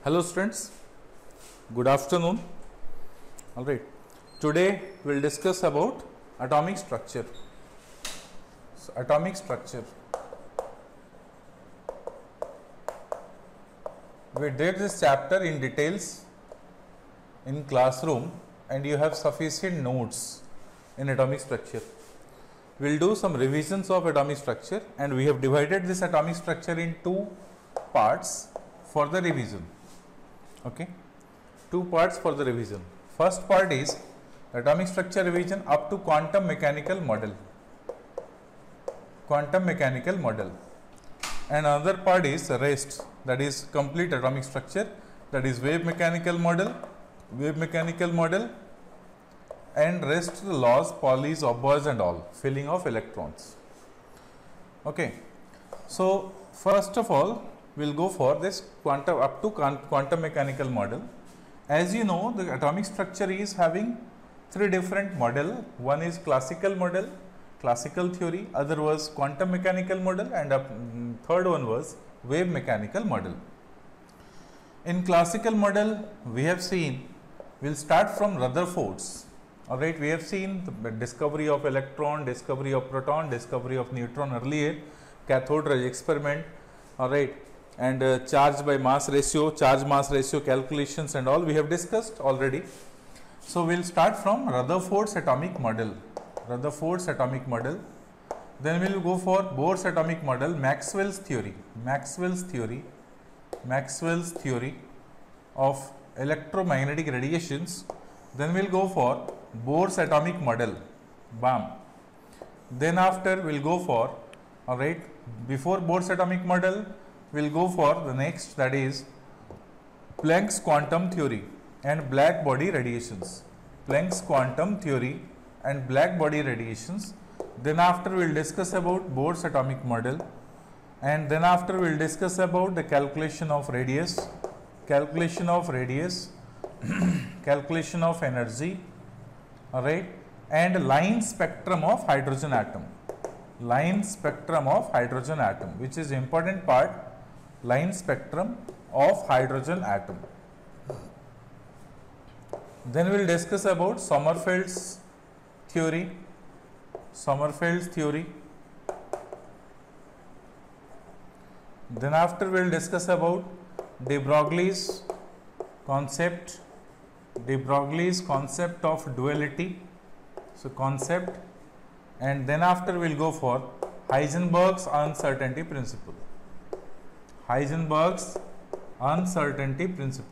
Hello students, good afternoon. Alright, today we will discuss about atomic structure. So, atomic structure. We did this chapter in details in classroom and you have sufficient notes in atomic structure. We will do some revisions of atomic structure and we have divided this atomic structure in two parts for the revision. Okay, two parts for the revision. First part is atomic structure revision up to quantum mechanical model. Quantum mechanical model. And another part is rest, that is complete atomic structure, that is wave mechanical model, and rest the laws, Pauli's, Aubers and all, filling of electrons. Okay, so first of all we will go for this quantum up to quantum mechanical model. As you know, the atomic structure is having three different model. One is classical model, classical theory, other was quantum mechanical model, and third one was wave mechanical model. In classical model we have seen, we will start from Rutherford's. Alright, we have seen the discovery of electron, discovery of proton, discovery of neutron earlier, cathode ray experiment, alright, and charge by mass ratio, charge mass ratio calculations and all we have discussed already. So, we will start from Rutherford's atomic model, Rutherford's atomic model, then we will go for Bohr's atomic model, Maxwell's theory of electromagnetic radiations, then we will go for Bohr's atomic model, BAM. Then after we will go for, alright, before Bohr's atomic model, we will go for the next, that is Planck's quantum theory and black body radiations. Planck's quantum theory and black body radiations. Then after we will discuss about Bohr's atomic model, and then after we will discuss about the calculation of radius, calculation of energy, alright, and line spectrum of hydrogen atom. Line spectrum of hydrogen atom, which is important part, line spectrum of hydrogen atom. Then we will discuss about Sommerfeld's theory, then after we will discuss about de Broglie's concept of duality, so concept, and then after we will go for Heisenberg's uncertainty principle. Heisenberg's uncertainty principle.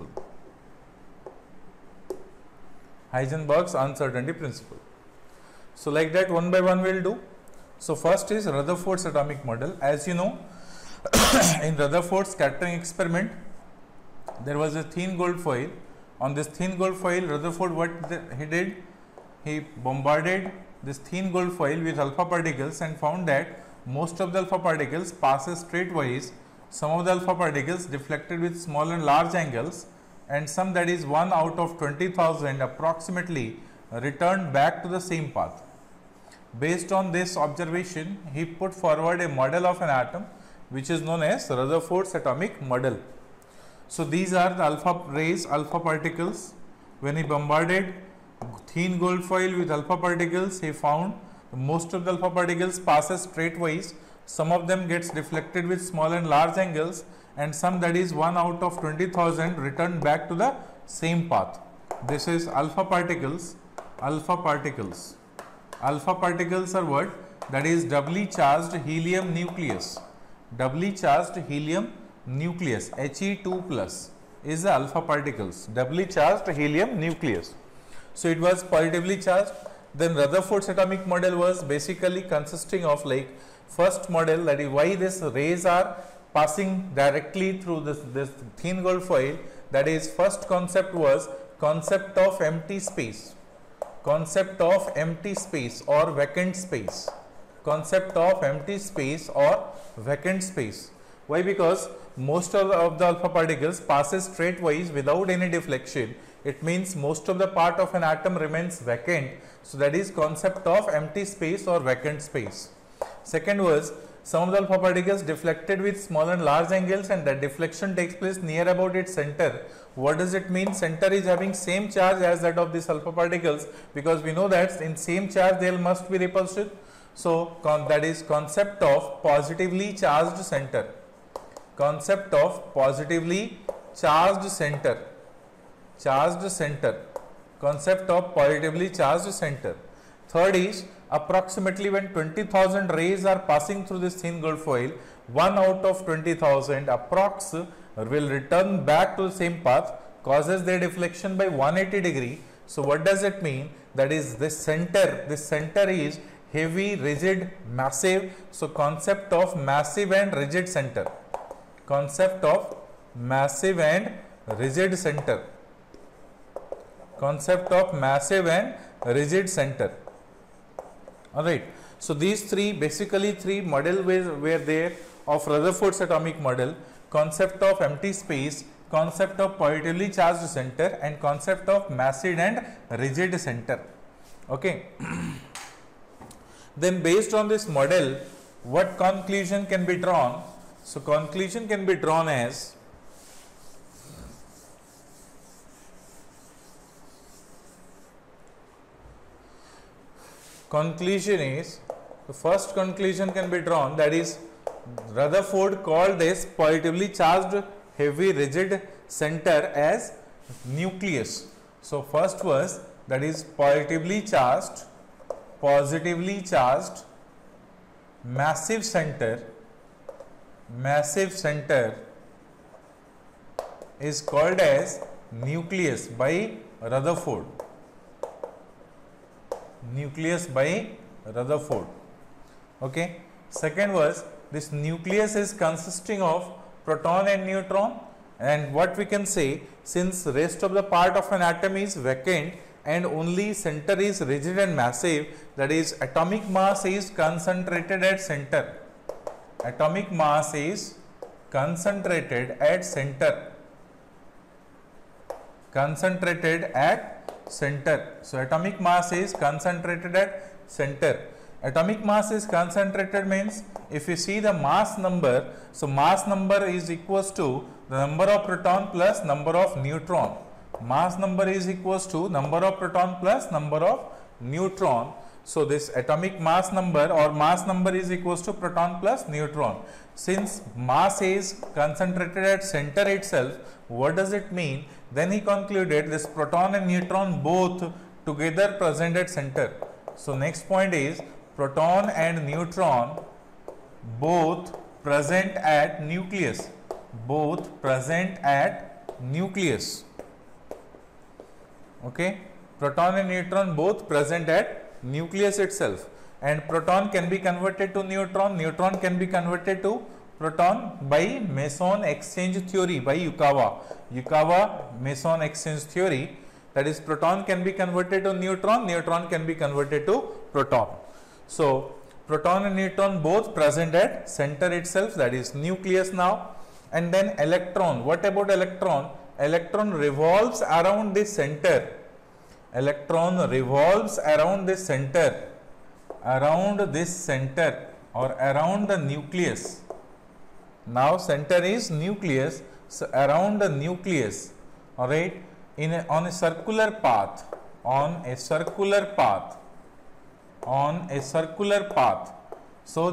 Heisenberg's uncertainty principle. So, like that one by one we will do. So, first is Rutherford's atomic model. As you know, in Rutherford's scattering experiment, there was a thin gold foil. On this thin gold foil, Rutherford he did? He bombarded this thin gold foil with alpha particles and found that most of the alpha particles passes straightwise, some of the alpha particles deflected with small and large angles, and some, that is 1 out of 20,000 approximately, returned back to the same path. Based on this observation, he put forward a model of an atom which is known as Rutherford's atomic model. So, these are the alpha rays, alpha particles. When he bombarded thin gold foil with alpha particles, he found most of the alpha particles passes straightwise, some of them gets deflected with small and large angles, and some, that is 1 out of 20,000, return back to the same path. This is alpha particles. Alpha particles are what? That is doubly charged helium nucleus. Doubly charged helium nucleus, He2 plus is the alpha particles, doubly charged helium nucleus. So, it was positively charged. Then Rutherford's atomic model was basically consisting of, like, first model, that is why these rays are passing directly through this thin gold foil. That is, first concept was concept of empty space, or vacant space, Why? Because most of the alpha particles passes straightwise without any deflection. It means most of the part of an atom remains vacant. So, that is concept of empty space or vacant space. Second was some of the alpha particles deflected with small and large angles, and that deflection takes place near about its center. What does it mean? Center is having same charge as that of these alpha particles, because we know that in same charge there must be repulsion. So that is concept of positively charged center. Concept of positively charged center. Charged center. Concept of positively charged center. Third is approximately when 20,000 rays are passing through this thin gold foil, 1 out of 20,000 approx will return back to the same path, causes their deflection by 180 degree. So what does it mean? That is this center is heavy, rigid, massive. So concept of massive and rigid center. Concept of massive and rigid center. Concept of massive and rigid center. Alright. So these three, basically three model were there of Rutherford's atomic model. Concept of empty space, concept of positively charged center, and concept of massive and rigid center. Okay. Then based on this model, what conclusion can be drawn? So conclusion can be drawn as the first conclusion can be drawn, that is Rutherford called this positively charged heavy rigid center as nucleus. So first was, that is positively charged massive center is called as nucleus by Rutherford. Nucleus by Rutherford. Okay. Second was, this nucleus is consisting of proton and neutron, and what we can say, since rest of the part of an atom is vacant and only center is rigid and massive, that is atomic mass is concentrated at center. Atomic mass is concentrated at center. Concentrated at center. So atomic mass is concentrated at center. Atomic mass is concentrated means, if you see the mass number, so mass number is equals to the number of proton plus number of neutron. Mass number is equals to number of proton plus number of neutron. So this atomic mass number or mass number is equals to proton plus neutron. Since mass is concentrated at center itself, what does it mean? Then he concluded this proton and neutron both together present at center. So next point is proton and neutron both present at nucleus. Both present at nucleus. Okay. Proton and neutron both present at nucleus itself, and proton can be converted to neutron, neutron can be converted to proton by Meson exchange theory, by Yukawa Meson exchange theory. That is, proton can be converted to neutron, neutron can be converted to proton. So proton and neutron both present at center itself, that is nucleus now. And then electron, what about electron? Electron revolves around the center. Electron revolves around the center, or around the nucleus. Now center is nucleus, so around the nucleus, all right, on a circular path. So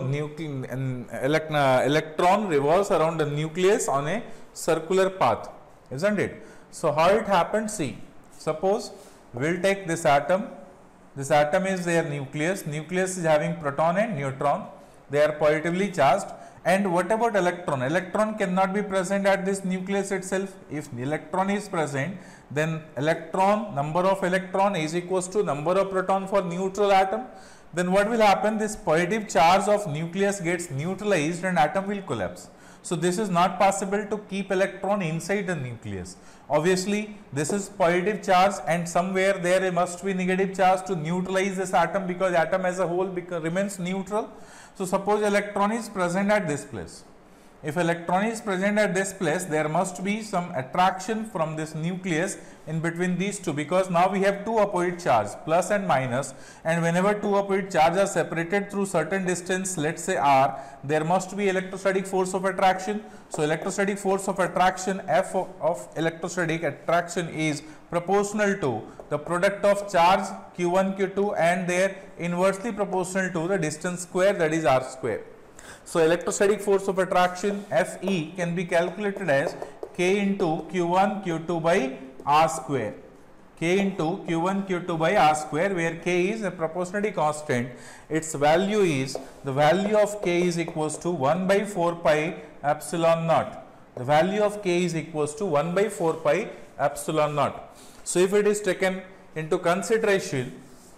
electron revolves around the nucleus on a circular path, isn't it? So how it happened? See, suppose we'll take this atom. This atom is their nucleus. Nucleus is having proton and neutron. They are positively charged. And what about electron? Electron cannot be present at this nucleus itself. If the electron is present, then number of electron is equals to number of proton for neutral atom. Then what will happen? This positive charge of nucleus gets neutralized and atom will collapse. So this is not possible to keep electron inside the nucleus. Obviously, this is positive charge and somewhere there must be negative charge to neutralize this atom, because atom as a whole remains neutral. So suppose electron is present at this place. if electron is present at this place, there must be some attraction from this nucleus in between these two, because now we have two opposite charge, plus and minus, and whenever two opposite charges are separated through certain distance, let's say r, there must be electrostatic force of attraction. So electrostatic force of attraction, F of electrostatic attraction, is proportional to the product of charge q1 q2 and their inversely proportional to the distance square, that is r square. So electrostatic force of attraction Fe can be calculated as k into q1 q2 by r square, k into q1 q2 by r square, where k is a proportionality constant. Its value is, the value of k is equals to 1 by 4 pi epsilon naught. The value of k is equals to 1 by 4 pi epsilon naught. So if it is taken into consideration,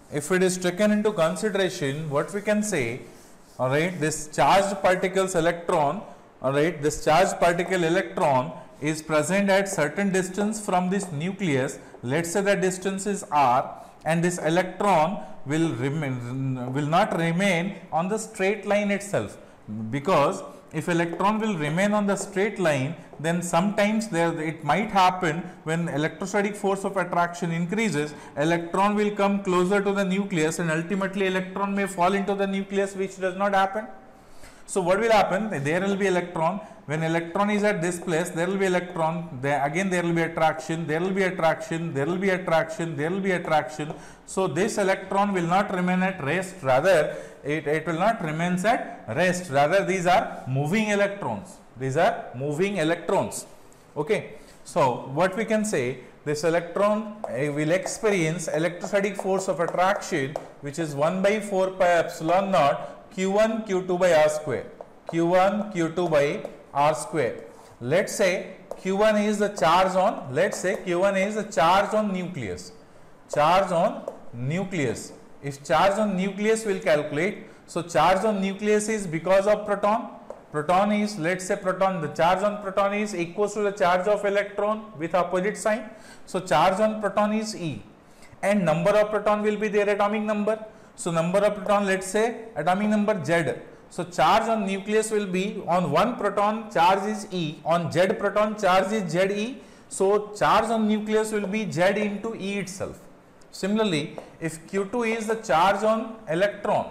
what we can say, all right, this charged particle's electron, all right, this charged particle electron is present at certain distance from this nucleus. Let's say the distance is r, and this electron will not remain on the straight line itself, because if electron will remain on the straight line, then sometimes it might happen when electrostatic force of attraction increases, electron will come closer to the nucleus and ultimately electron may fall into the nucleus, which does not happen. So what will happen? There will be electron. When electron is at this place, there will be electron. Again there will be attraction, there will be attraction, there will be attraction, there will be attraction. So this electron will not remain at rest, rather it will not remain at rest, rather these are moving electrons. These are moving electrons. Okay. So what we can say, this electron will experience electrostatic force of attraction, which is 1 by 4 pi epsilon naught q1 q2 by r square, q1 q2 by r square. Let's say q1 is the charge on, nucleus. Charge on nucleus. If charge on nucleus will calculate, so charge on nucleus is because of proton. Proton is, let's say the charge on proton is equals to the charge of electron with opposite sign. So charge on proton is E, and number of proton will be their atomic number. So number of proton, let's say atomic number Z. So charge on nucleus will be, on one proton charge is E, on Z proton charge is Ze. So charge on nucleus will be Z into E itself. Similarly, if Q2 is the charge on electron,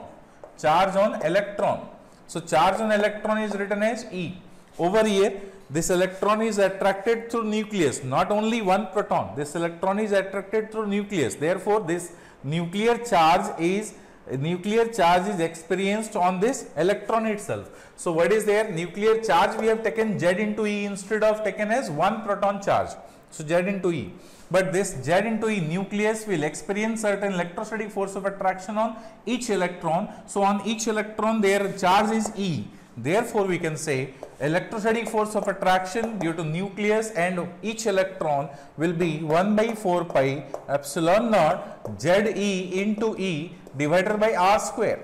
so charge on electron is written as E. Over here, this electron is attracted through nucleus, not only one proton. This electron is attracted through nucleus. Therefore, this nuclear charge is experienced on this electron itself. So what is there? Nuclear charge we have taken Z into E instead of taken as one proton charge. So Z into E. But this Z into E nucleus will experience certain electrostatic force of attraction on each electron. So on each electron their charge is E. Therefore we can say electrostatic force of attraction due to nucleus and each electron will be 1 by 4 pi epsilon naught Ze into E divided by r square.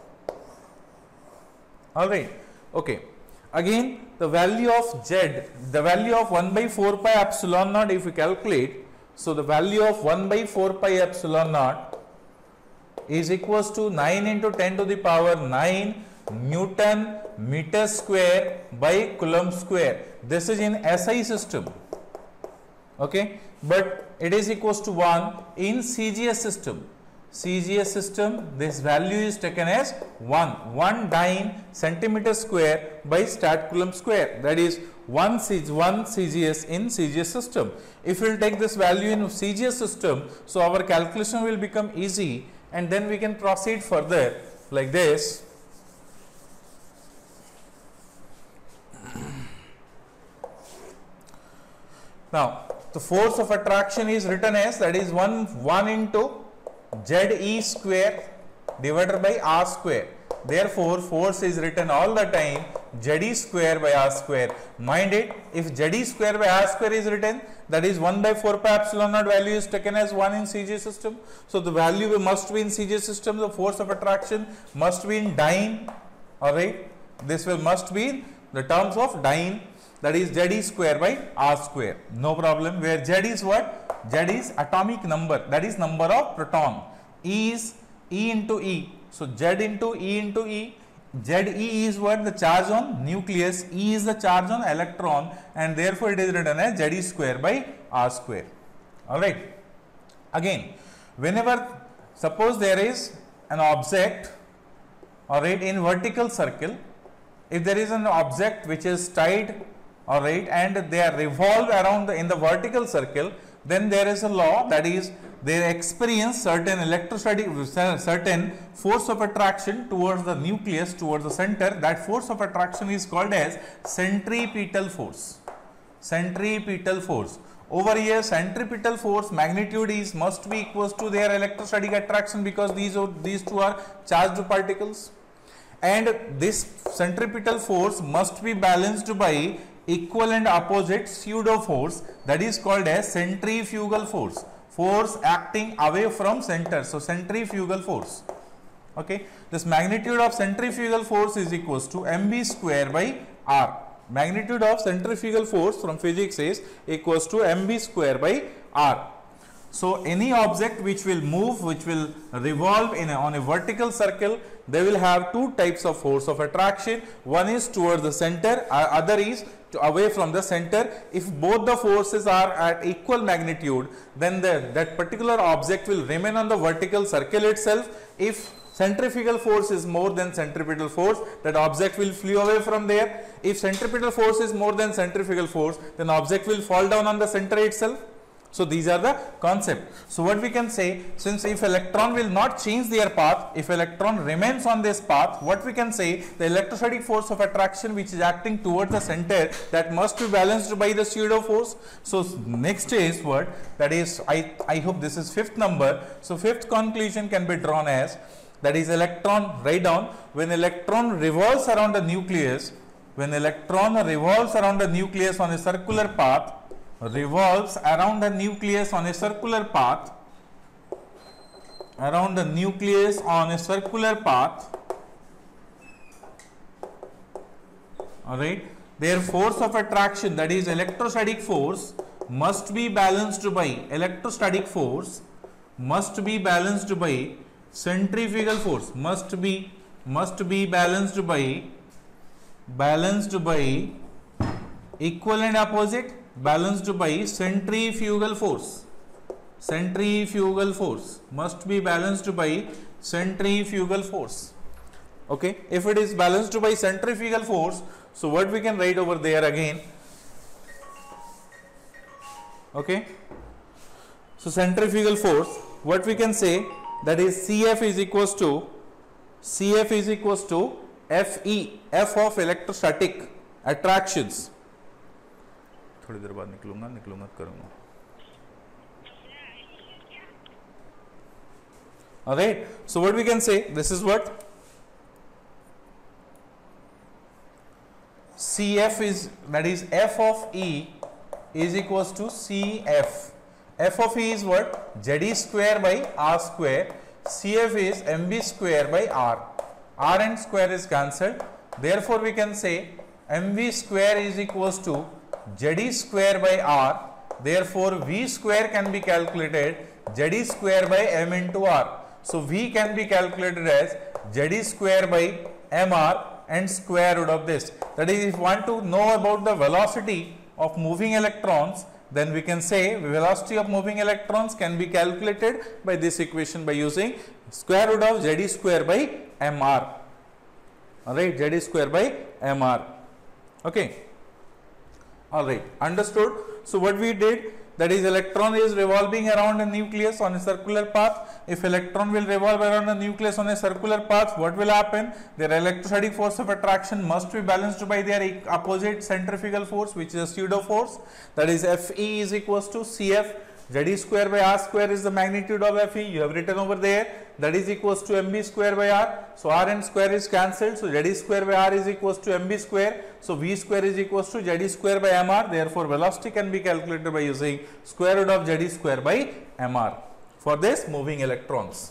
Alright, okay. Again the value of Z, the value of 1 by 4 pi epsilon naught, if we calculate, so the value of 1 by 4 pi epsilon naught is equals to 9 into 10 to the power 9 Newton meter square by Coulomb square. This is in SI system, okay, but it is equals to 1 in CGS system. CGS system, this value is taken as 1 dyne centimeter square by stat Coulomb square, that is 1 CGS in CGS system. If we will take this value in CGS system, so our calculation will become easy, and then we can proceed further like this. Now the force of attraction is written as, that is 1 into Ze square divided by r square. Therefore force is written all the time Ze square by r square. Mind it, if Ze square by r square is written, that is 1 by 4 pi epsilon naught value is taken as 1 in CG system. So the value must be in CG system, the force of attraction must be in dyne. Alright, this will must be in the terms of dyne, that is Ze square by r square. No problem. Where Z is what? Z is atomic number, that is number of proton. E is E into E. So Z into E into E. ZE is what? The charge on nucleus. E is the charge on electron, and therefore it is written as ZE square by R square. Alright. Again, whenever, suppose there is an object, alright, in vertical circle, if there is an object which is tied, alright, and they are revolved around in the vertical circle, then there is a law, that is, they experience certain electrostatic, certain force of attraction towards the nucleus, towards the center. That force of attraction is called as centripetal force. Centripetal force. Over here, centripetal force magnitude is must be equals to their electrostatic attraction, because these two are charged particles, and this centripetal force must be balanced by equal and opposite pseudo force, that is called as centrifugal force. Force acting away from center. So centrifugal force. Okay. This magnitude of centrifugal force is equals to mv square by r. Magnitude of centrifugal force from physics is equals to mv square by r. So any object which will move, which will revolve on a vertical circle, they will have two types of force of attraction. One is towards the center, other is away from the center. If both the forces are at equal magnitude, then that particular object will remain on the vertical circle itself. If centrifugal force is more than centripetal force, that object will flee away from there. If centripetal force is more than centrifugal force, then object will fall down on the center itself. So these are the concept. So what we can say, since if electron will not change their path, if electron remains on this path, what we can say, the electrostatic force of attraction which is acting towards the center, that must be balanced by the pseudo force. So next is what? That is, I hope this is fifth number. So fifth conclusion can be drawn as, that is electron, write down, when electron revolves around the nucleus, when electron revolves around the nucleus on a circular path, revolves around the nucleus on a circular path, around the nucleus on a circular path, alright, their force of attraction, that is electrostatic force, must be balanced by electrostatic force, must be balanced by centrifugal force, must be balanced by equal and opposite, balanced by centrifugal force. Centrifugal force must be balanced by centrifugal force. Okay, if it is balanced by centrifugal force, so what we can write over there again? Okay, so centrifugal force, what we can say, that is CF is equals to FE, F of electrostatic attractions. थोड़ी देर बाद निकलूंगा करूंगा. Alright, so what we can say, this is what CF is, that is F of E is equals to CF. F of E is what? ZE square by R square. CF is mv square by R. R and square is cancelled. Therefore, we can say mv square is equals to ZE square by R. Therefore, V square can be calculated ZE square by M into R. So, V can be calculated as ZE square by MR and square root of this. That is, if you want to know about the velocity of moving electrons, then we can say velocity of moving electrons can be calculated by this equation by using square root of ZE square by MR. Alright, ZE square by MR. Okay. Alright, understood. So what we did, that is electron is revolving around a nucleus on a circular path. If electron will revolve around a nucleus on a circular path, what will happen? Their electrostatic force of attraction must be balanced by their opposite centrifugal force, which is a pseudo force. That is Fe is equals to Cf. ZE square by R square is the magnitude of Fe. You have written over there. That is equals to mv square by R. So R and square is cancelled. So ZE square by R is equals to mv square. So V square is equals to ZE square by MR. Therefore, velocity can be calculated by using square root of ZE square by MR for this moving electrons.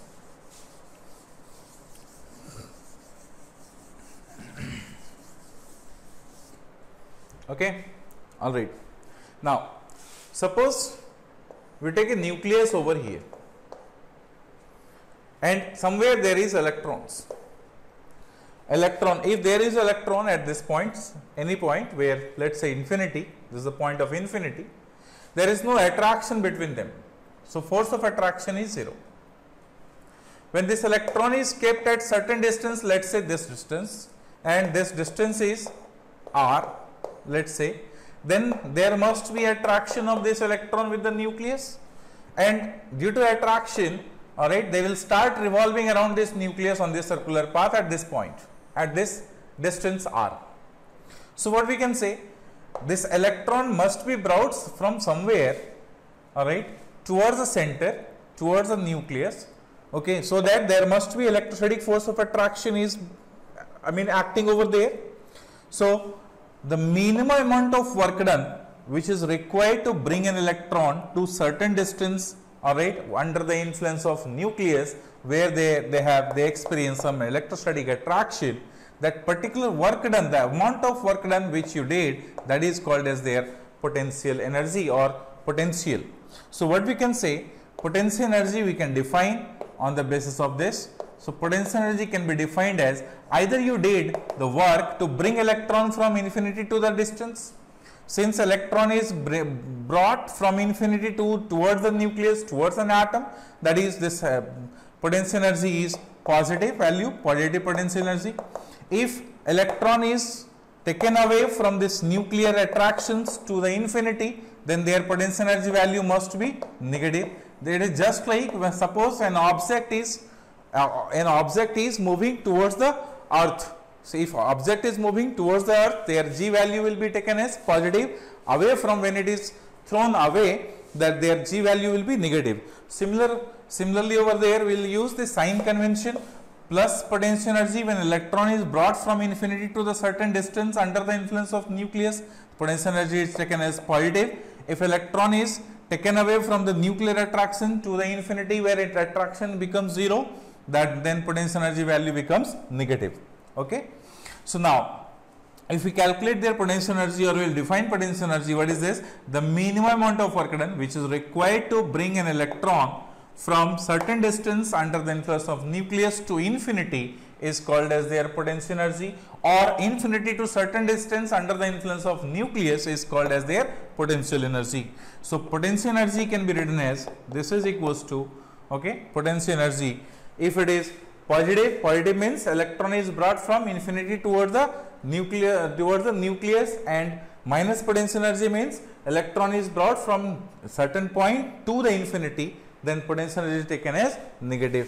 Okay. All right. Now, suppose we take a nucleus over here, and somewhere there is electrons. electron, if there is electron at this point, any point where, let's say infinity, this is the point of infinity, there is no attraction between them. So force of attraction is 0. When this electron is kept at certain distance, let's say this distance, and this distance is r, let's say, then there must be attraction of this electron with the nucleus, and due to attraction, all right, they will start revolving around this nucleus on this circular path at this point, at this distance r. So what we can say, this electron must be brought from somewhere, all right, towards the center, towards the nucleus, okay, so that there must be electrostatic force of attraction is, acting over there. So the minimum amount of work done which is required to bring an electron to certain distance, all right, under the influence of nucleus, where they experience some electrostatic attraction, that particular work done, the amount of work done which you did, that is called as their potential energy or potential. So what we can say, potential energy we can define on the basis of this. So potential energy can be defined as either you did the work to bring electron from infinity to the distance. Since electron is brought from infinity towards the nucleus, towards an atom, that is this potential energy is positive value, positive potential energy. If electron is taken away from this nuclear attractions to the infinity, then their potential energy value must be negative. That is just like when suppose an object is moving towards the earth. So if object is moving towards the earth, their G value will be taken as positive. Away from when it is thrown away, that their G value will be negative. Similarly over there we will use the sign convention. Plus potential energy when electron is brought from infinity to the certain distance under the influence of nucleus, potential energy is taken as positive. If electron is taken away from the nuclear attraction to the infinity where its attraction becomes 0, that then potential energy value becomes negative. Okay. So now if we calculate their potential energy, or we will define potential energy, what is this? The minimum amount of work done which is required to bring an electron from certain distance under the influence of nucleus to infinity is called as their potential energy, or infinity to certain distance under the influence of nucleus is called as their potential energy. So potential energy can be written as this is equals to, okay, potential energy. If it is positive, positive means electron is brought from infinity towards the nucleus, and minus potential energy means electron is brought from a certain point to the infinity, then potential energy is taken as negative.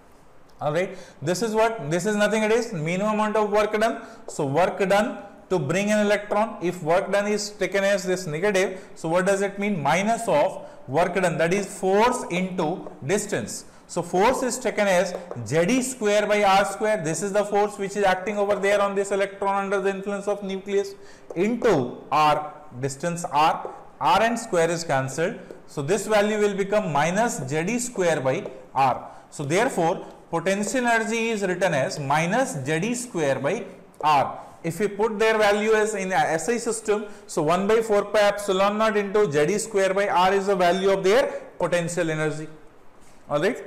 All right, this is what, this is nothing, it is minimum amount of work done. So work done to bring an electron, if work done is taken as this negative, so what does it mean? Minus of work done, that is force into distance. So force is taken as Ze square by r square, this is the force which is acting over there on this electron under the influence of nucleus, into r, distance r and square is cancelled. So this value will become minus Ze square by r. So therefore potential energy is written as minus Ze square by r. If we put their value as in a SI system, so 1 by 4 pi epsilon naught into Ze square by r is the value of their potential energy. Alright.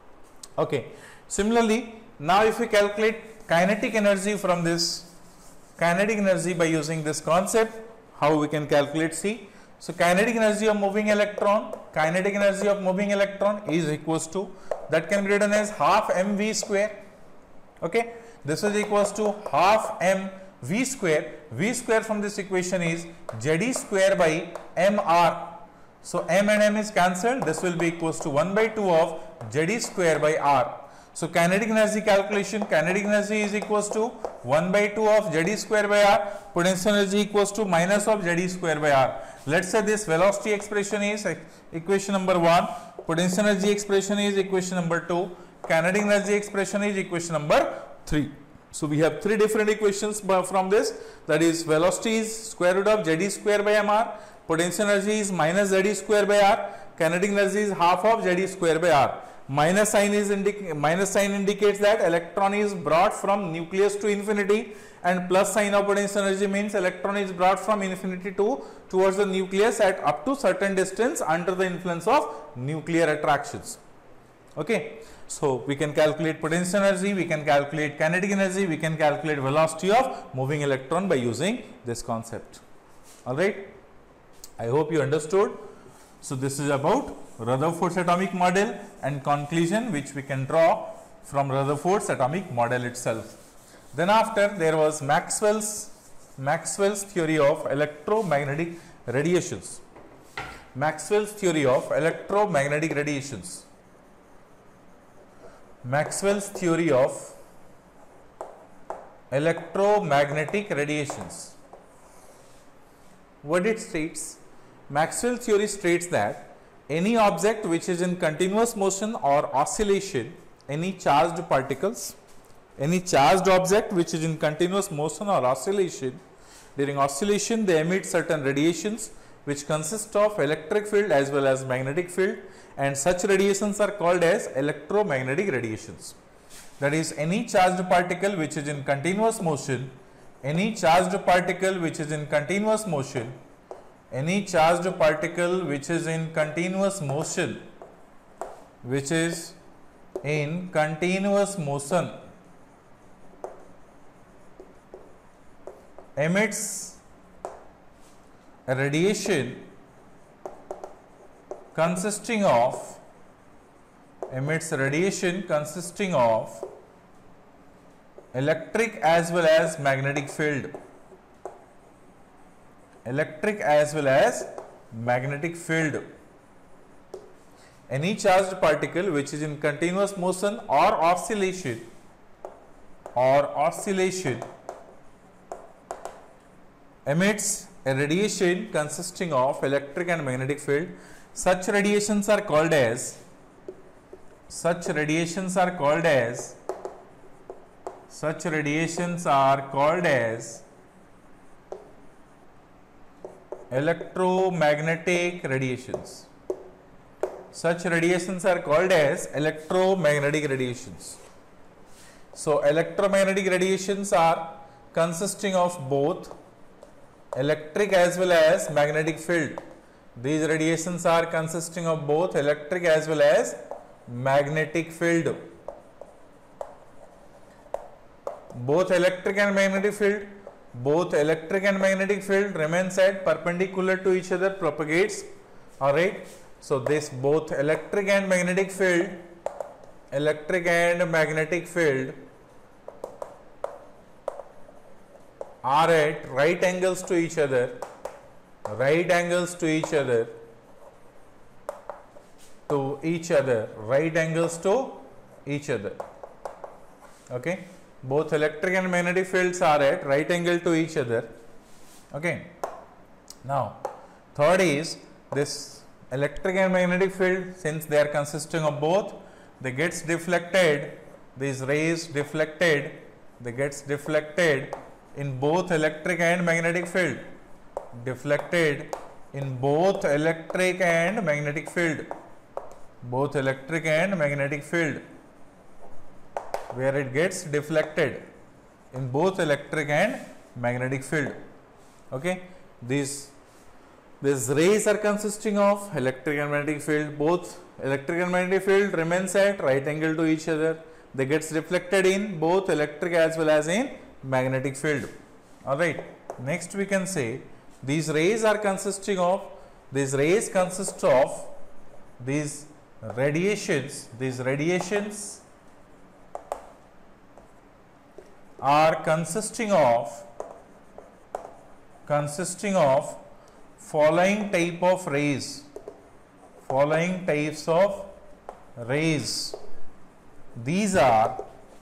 Okay. Similarly, now if we calculate kinetic energy from this, kinetic energy by using this concept, how we can calculate, see. So kinetic energy of moving electron, kinetic energy of moving electron is equals to, that can be written as half mv square. Okay, this is equals to half mv square. V square from this equation is Ze square by mr. So m and m is cancelled. This will be equals to 1 by 2 of Ze square by r. So kinetic energy calculation, kinetic energy is equals to 1 by 2 of Ze square by r. Potential energy equals to minus of Ze square by r. Let's say this velocity expression is equation number 1, potential energy expression is equation number 2, kinetic energy expression is equation number 3. So we have 3 different equations from this, that is velocity is square root of Ze square by mr, potential energy is minus Ze square by r, kinetic energy is half of Ze square by r. Minus sign indicates that electron is brought from nucleus to infinity, and plus sign of potential energy means electron is brought from infinity towards the nucleus at up to certain distance under the influence of nuclear attractions. Okay, so we can calculate potential energy, we can calculate kinetic energy, we can calculate velocity of moving electron by using this concept. All right, I hope you understood. So this is about Rutherford's atomic model and conclusion which we can draw from Rutherford's atomic model itself. Then after there was Maxwell's theory of electromagnetic radiations. Maxwell's theory of electromagnetic radiations. Maxwell's theory of electromagnetic radiations. What it states? Maxwell theory states that any object which is in continuous motion or oscillation, any charged particles, any charged object which is in continuous motion or oscillation, during oscillation they emit certain radiations which consist of electric field as well as magnetic field, and such radiations are called as electromagnetic radiations. That is, any charged particle which is in continuous motion, any charged particle which is in continuous motion, any charged particle which is in continuous motion, which is in continuous motion, emits a radiation consisting of electric as well as magnetic field. Electric as well as magnetic field. Any charged particle which is in continuous motion or oscillation emits a radiation consisting of electric and magnetic field. Such radiations are called as electromagnetic radiations. Such radiations are called as electromagnetic radiations. So electromagnetic radiations are consisting of both electric as well as magnetic field. These radiations are consisting of both electric as well as magnetic field. Both electric and magnetic field remains at perpendicular to each other, propagates. Alright, so this both electric and magnetic field are at right angles to each other, right angles to each other, okay. Both electric and magnetic fields are at right angle to each other, okay. Now third is this electric and magnetic field, since they are consisting of both, they gets deflected, these rays deflected, they gets deflected in both electric and magnetic field, deflected in both electric and magnetic field, where it gets deflected in both electric and magnetic field, okay. These rays are consisting of electric and magnetic field. Both electric and magnetic field remains at right angle to each other, they gets reflected in both electric as well as in magnetic field. All right, next we can say these rays consist of these radiations are consisting of following type of rays, these are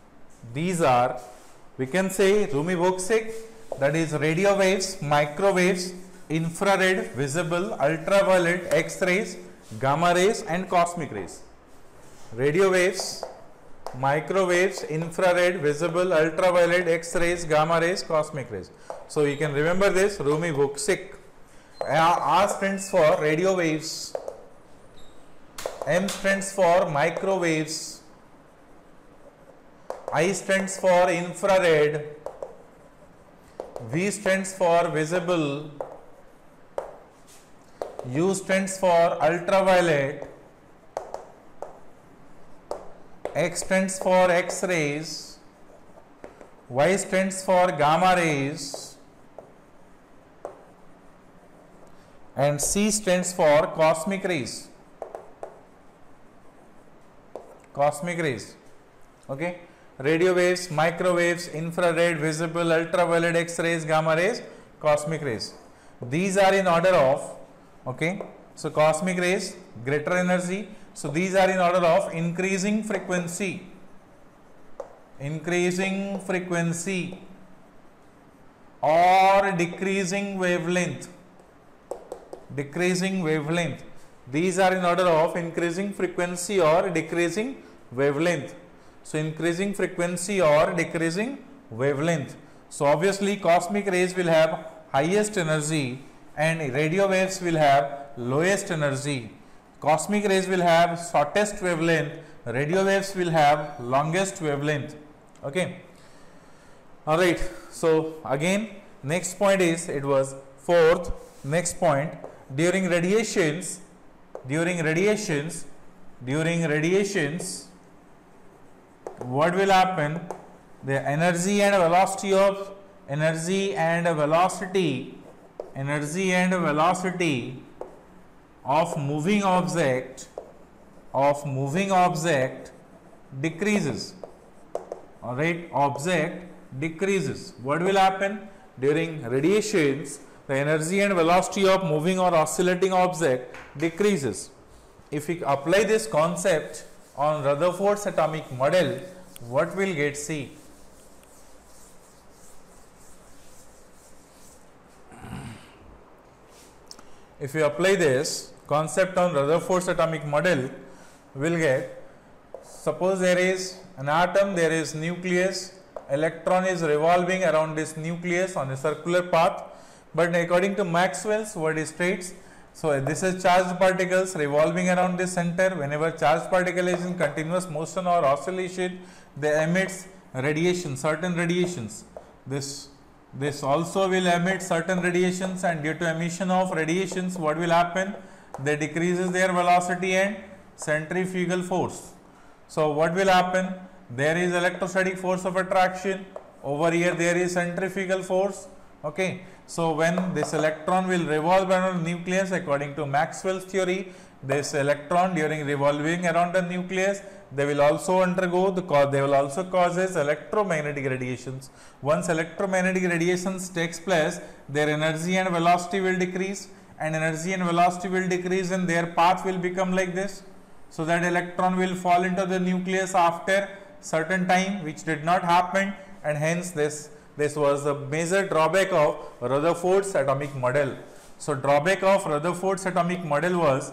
we can say Rumi-Boksic, that is radio waves, microwaves, infrared, visible, ultraviolet, X-rays, gamma rays and cosmic rays. Radio waves, microwaves, infrared, visible, ultraviolet, X-rays, gamma rays, cosmic rays. So you can remember this Rumi-Boksic. R stands for radio waves, M stands for microwaves, I stands for infrared, V stands for visible, U stands for ultraviolet, X stands for X-rays, Y stands for gamma rays, and C stands for cosmic rays. Cosmic rays. Okay. Radio waves, microwaves, infrared, visible, ultraviolet, X-rays, gamma rays, cosmic rays. These are in order of, okay. So cosmic rays, greater energy. So these are in order of increasing frequency or decreasing wavelength. These are in order of increasing frequency or decreasing wavelength. So increasing frequency or decreasing wavelength. So obviously cosmic rays will have highest energy and radio waves will have lowest energy. Cosmic rays will have shortest wavelength, radio waves will have longest wavelength. Okay. Alright. So again, next point is, it was fourth. Next point, during radiations, what will happen? The energy and velocity of moving object decreases. Alright, object decreases. What will happen? During radiations, the energy and velocity of moving or oscillating object decreases. If we apply this concept on Rutherford's atomic model, what will get? See, if we apply this concept on Rutherford's atomic model, we will get, suppose there is an atom, there is nucleus, electron is revolving around this nucleus on a circular path, but according to Maxwell's, what it states, so this is charged particles revolving around this center. Whenever charged particle is in continuous motion or oscillation, they emit radiation, certain radiations. This also will emit certain radiations, and due to emission of radiations, what will happen? They decreases their velocity and centrifugal force. So what will happen? There is electrostatic force of attraction. Over here there is centrifugal force. Okay. So when this electron will revolve around the nucleus, according to Maxwell's theory, this electron during revolving around the nucleus, they will also causes electromagnetic radiations. Once electromagnetic radiations takes place, their energy and velocity will decrease, and energy and velocity will decrease, and their path will become like this. So that electron will fall into the nucleus after certain time, which did not happen, and hence this was the major drawback of Rutherford's atomic model. So drawback of Rutherford's atomic model was,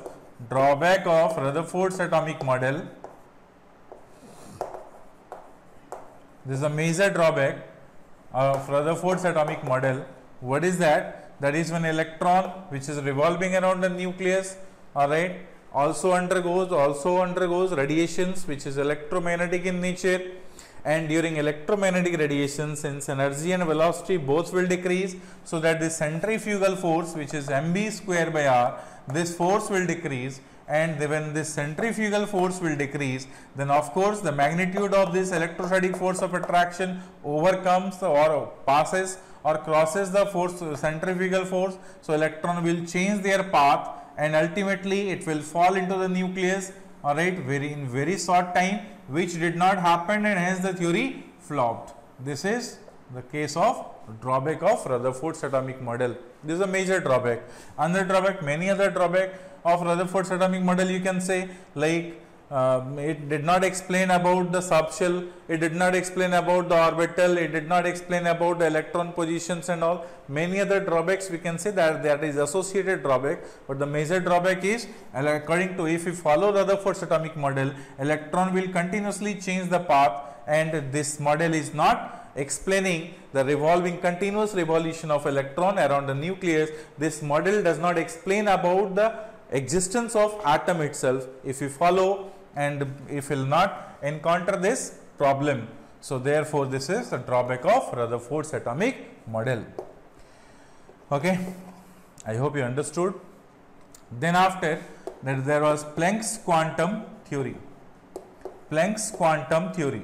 this is a major drawback of Rutherford's atomic model. What is that? That is when electron which is revolving around the nucleus, alright, also undergoes radiations which is electromagnetic in nature, and during electromagnetic radiation, since energy and velocity both will decrease, so that the centrifugal force, which is mb square by r, this force will decrease, and when this centrifugal force will decrease, then of course the magnitude of this electrostatic force of attraction overcomes or passes or crosses the centrifugal force. So electron will change their path, and ultimately it will fall into the nucleus, alright, in very short time, which did not happen, and hence the theory flopped. This is the case of drawback of Rutherford's atomic model. This is a major drawback. Another drawback, many other drawback of Rutherford's atomic model you can say, like it did not explain about the subshell, it did not explain about the orbital, it did not explain about the electron positions and all. Many other drawbacks we can say that is associated drawback, but the major drawback is, according to, if we follow Rutherford's atomic model, electron will continuously change the path, and this model is not explaining the continuous revolution of electron around the nucleus. This model does not explain about the existence of atom itself, if we follow, and if we will not encounter this problem. So therefore this is the drawback of Rutherford's atomic model. Okay, I hope you understood. Then after that, there was Planck's quantum theory. Planck's quantum theory.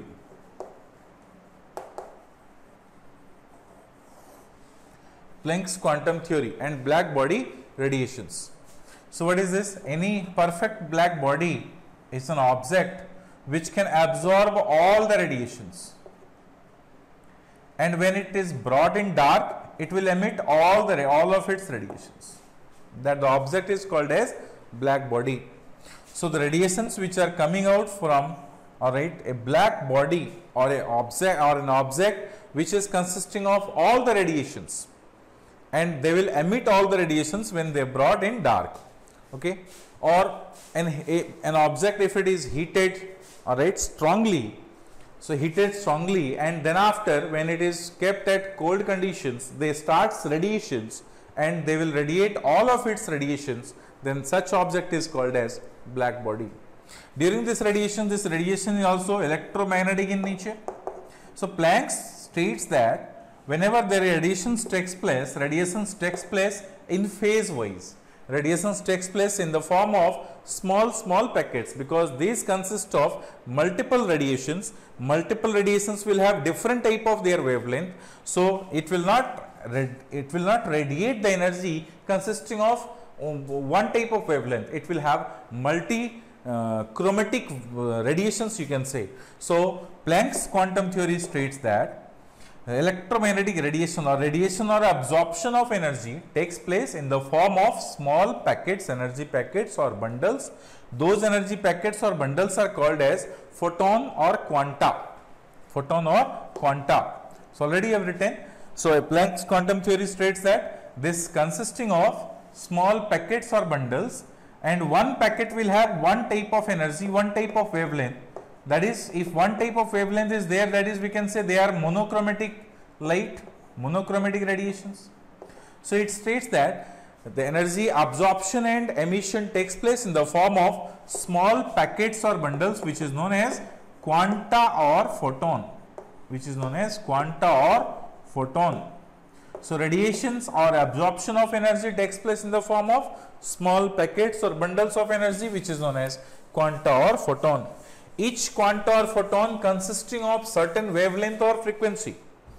Planck's quantum theory and black body radiations. So what is this? Any perfect black body is an object which can absorb all the radiations, and when it is brought in dark, it will emit all of its radiations. That the object is called as black body. So the radiations which are coming out from, all right, a black body or an object which is consisting of all the radiations, and they will emit all the radiations when they are brought in dark. Okay, or an object, if it is heated, all right, strongly, so heated strongly, and then after when it is kept at cold conditions, they starts radiations and they will radiate all of its radiations, then such object is called as black body. During this radiation is also electromagnetic in nature. So Planck states that whenever the radiations takes place in phase wise. Radiations takes place in the form of small packets, because these consist of multiple radiations. Multiple radiations will have different type of their wavelength, so it will not radiate the energy consisting of one type of wavelength. It will have multi chromatic radiations, you can say. So Planck's quantum theory states that electromagnetic radiation or absorption of energy takes place in the form of small packets, energy packets or bundles. Those energy packets or bundles are called as photon or quanta. So already I have written. So Planck's quantum theory states that this consisting of small packets or bundles, and one packet will have one type of energy, one type of wavelength. That is, if one type of wavelength is there, that is, we can say they are monochromatic light, monochromatic radiations. So it states that the energy absorption and emission takes place in the form of small packets or bundles, which is known as quanta or photon. So radiations or absorption of energy takes place in the form of small packets or bundles of energy, which is known as quanta or photon. Each quanta or photon consisting of certain wavelength or frequency.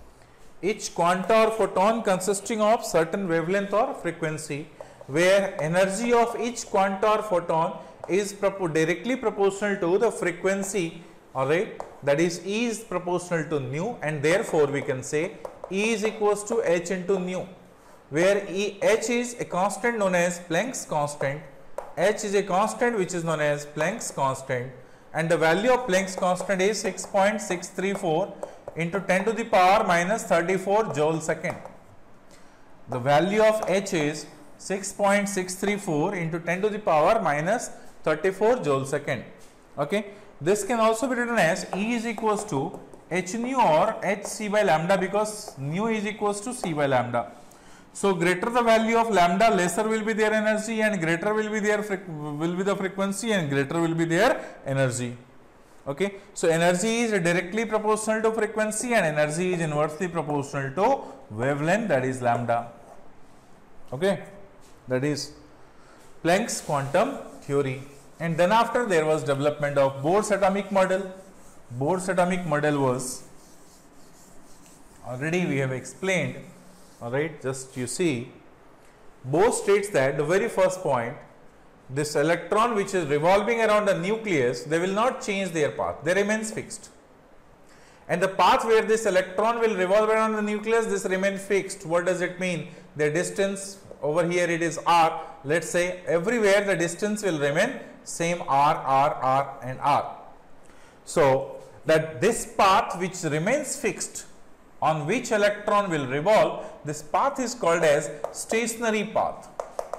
Where energy of each quanta or photon is directly proportional to the frequency, alright, that is E is proportional to nu, and therefore we can say E is equals to h into nu, where h is a constant known as Planck's constant, h is a constant which is known as Planck's constant, and the value of Planck's constant is 6.634 into 10 to the power minus 34 joule second. The value of h is 6.634 into 10 to the power minus 34 joule second. Okay, this can also be written as E is equals to h nu or h c by lambda, because nu is equals to c by lambda. So greater the value of lambda, lesser will be their energy, and greater will be the frequency, and greater will be their energy. Okay, so energy is directly proportional to frequency, and energy is inversely proportional to wavelength, that is lambda. Okay, that is Planck's quantum theory. And then after there was development of Bohr's atomic model. Bohr's atomic model was, already we have explained. Alright, just you see, Bohr states that the very first point, this electron which is revolving around the nucleus, they will not change their path, they remains fixed. And the path where this electron will revolve around the nucleus, this remains fixed. What does it mean? The distance over here, it is r. Let's say everywhere the distance will remain same r and r. So that this path which remains fixed, on which electron will revolve, this path is called as stationary path.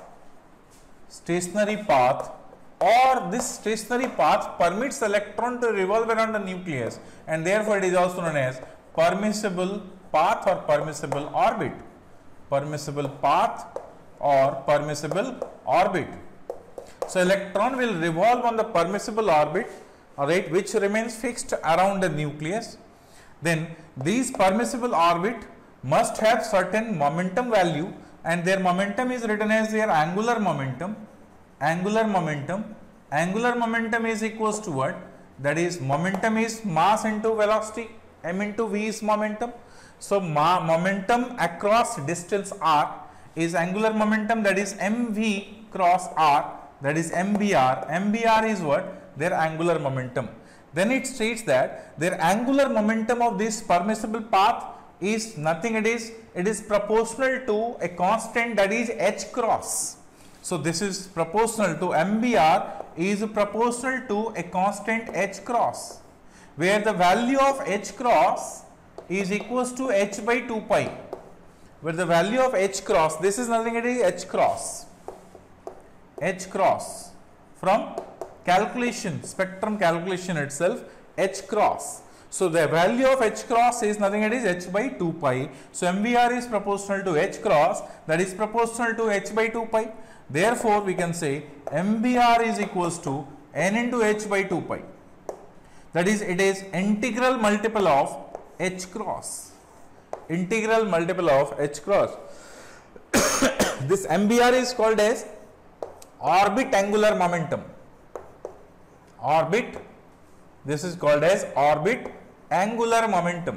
Or this stationary path permits electron to revolve around the nucleus, and therefore it is also known as permissible path or permissible orbit. So electron will revolve on the permissible orbit, alright, which remains fixed around the nucleus. Then these permissible orbit must have certain momentum value, and their momentum is written as their angular momentum. Angular momentum is equals to what? that is momentum is mass into velocity, m into v is momentum. So momentum across distance r is angular momentum, that is mv cross r, that is mbr. mbr is what? Their angular momentum. Then it states that their angular momentum of this permissible path is nothing, it is proportional to a constant, that is h cross. So this is proportional to mbr is proportional to a constant h cross, where the value of h cross is equals to h by 2 pi, where the value of h cross, this is nothing, it is h cross from calculation, spectrum calculation itself, h cross. So the value of h cross is nothing, it is h by 2 pi. So MVR is proportional to h cross, that is proportional to h by 2 pi. Therefore we can say MVR is equals to n into h by 2 pi. That is, it is integral multiple of h cross. Integral multiple of h cross. This MVR is called as orbit angular momentum. Orbit, this is called as orbit angular momentum.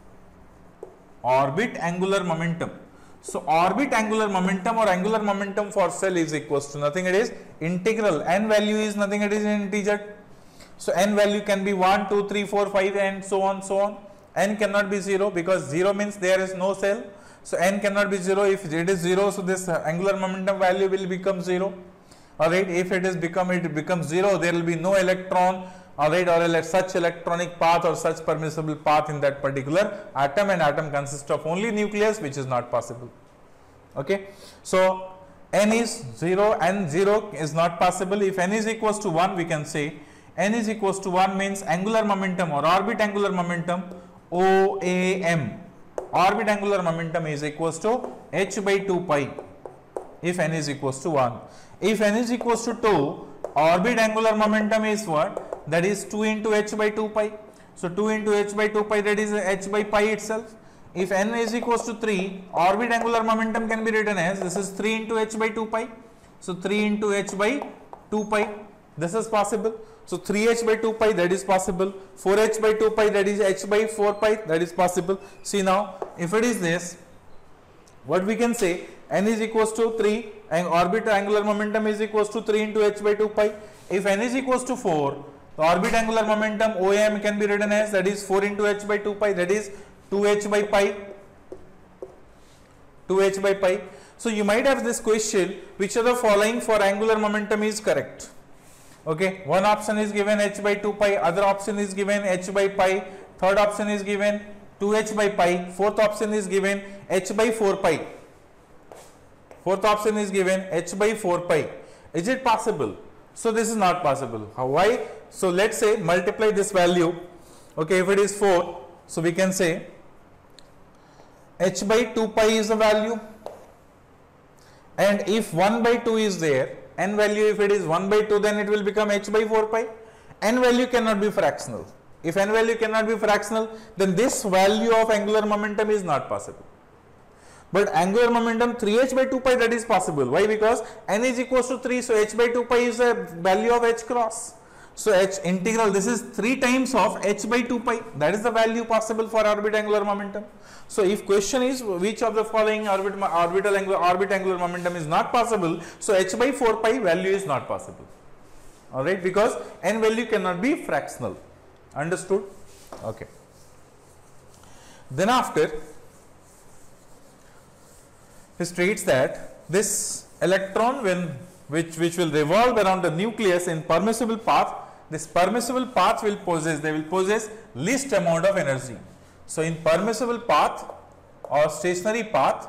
Orbit angular momentum. So orbit angular momentum or angular momentum for cell is equals to nothing, it is integral, n value is nothing, it is an integer. So n value can be 1, 2, 3, 4, 5 and so on, so on. N cannot be 0 because 0 means there is no cell. So n cannot be 0. If it is 0, so this angular momentum value will become 0. Alright, if it becomes 0, there will be no electron, alright, or such electronic path or such permissible path in that particular atom, and atom consists of only nucleus, which is not possible. Okay, so n is 0 and 0 is not possible. If n is equals to 1, we can say n is equals to 1 means angular momentum or orbit angular momentum OAM, orbit angular momentum is equals to h by 2 pi if n is equals to 1. If n is equals to 2, orbit angular momentum is what? That is 2 into h by 2 pi. So 2 into h by 2 pi, that is h by pi itself. If n is equals to 3, orbit angular momentum can be written as, this is 3 into h by 2 pi. So 3 into h by 2 pi, this is possible. So 3h by 2 pi, that is possible. 4h by 2 pi, that is h by 4 pi, that is possible. See now, if it is this, what we can say, n is equals to 3 and orbit angular momentum is equals to 3 into h by 2 pi. If n is equals to 4, the orbit angular momentum OAM can be written as, that is 4 into h by 2 pi, that is 2h by pi. 2h by pi. So you might have this question, which of the following for angular momentum is correct? Okay, one option is given h by 2 pi, other option is given h by pi, third option is given 2h by pi, fourth option is given h by 4 pi. Fourth option is given h by 4 pi. Is it possible? So this is not possible. How? Why? So let's say multiply this value. Okay, if it is 4, so we can say h by 2 pi is the value, and if 1 by 2 is there, n value, if it is 1 by 2, then it will become h by 4 pi. N value cannot be fractional. If n value cannot be fractional, then this value of angular momentum is not possible. But angular momentum 3h by 2 pi, that is possible. Why? Because n is equals to 3, so h by 2 pi is the value of h cross. So h integral, this is 3 times of h by 2 pi, that is the value possible for orbit angular momentum. So if question is which of the following orbit angular momentum is not possible, so h by 4 pi value is not possible. Alright, because n value cannot be fractional. Understood? Okay. Then after, he states that this electron, which will revolve around the nucleus in permissible path, this permissible path will possess least amount of energy. So in permissible path or stationary path,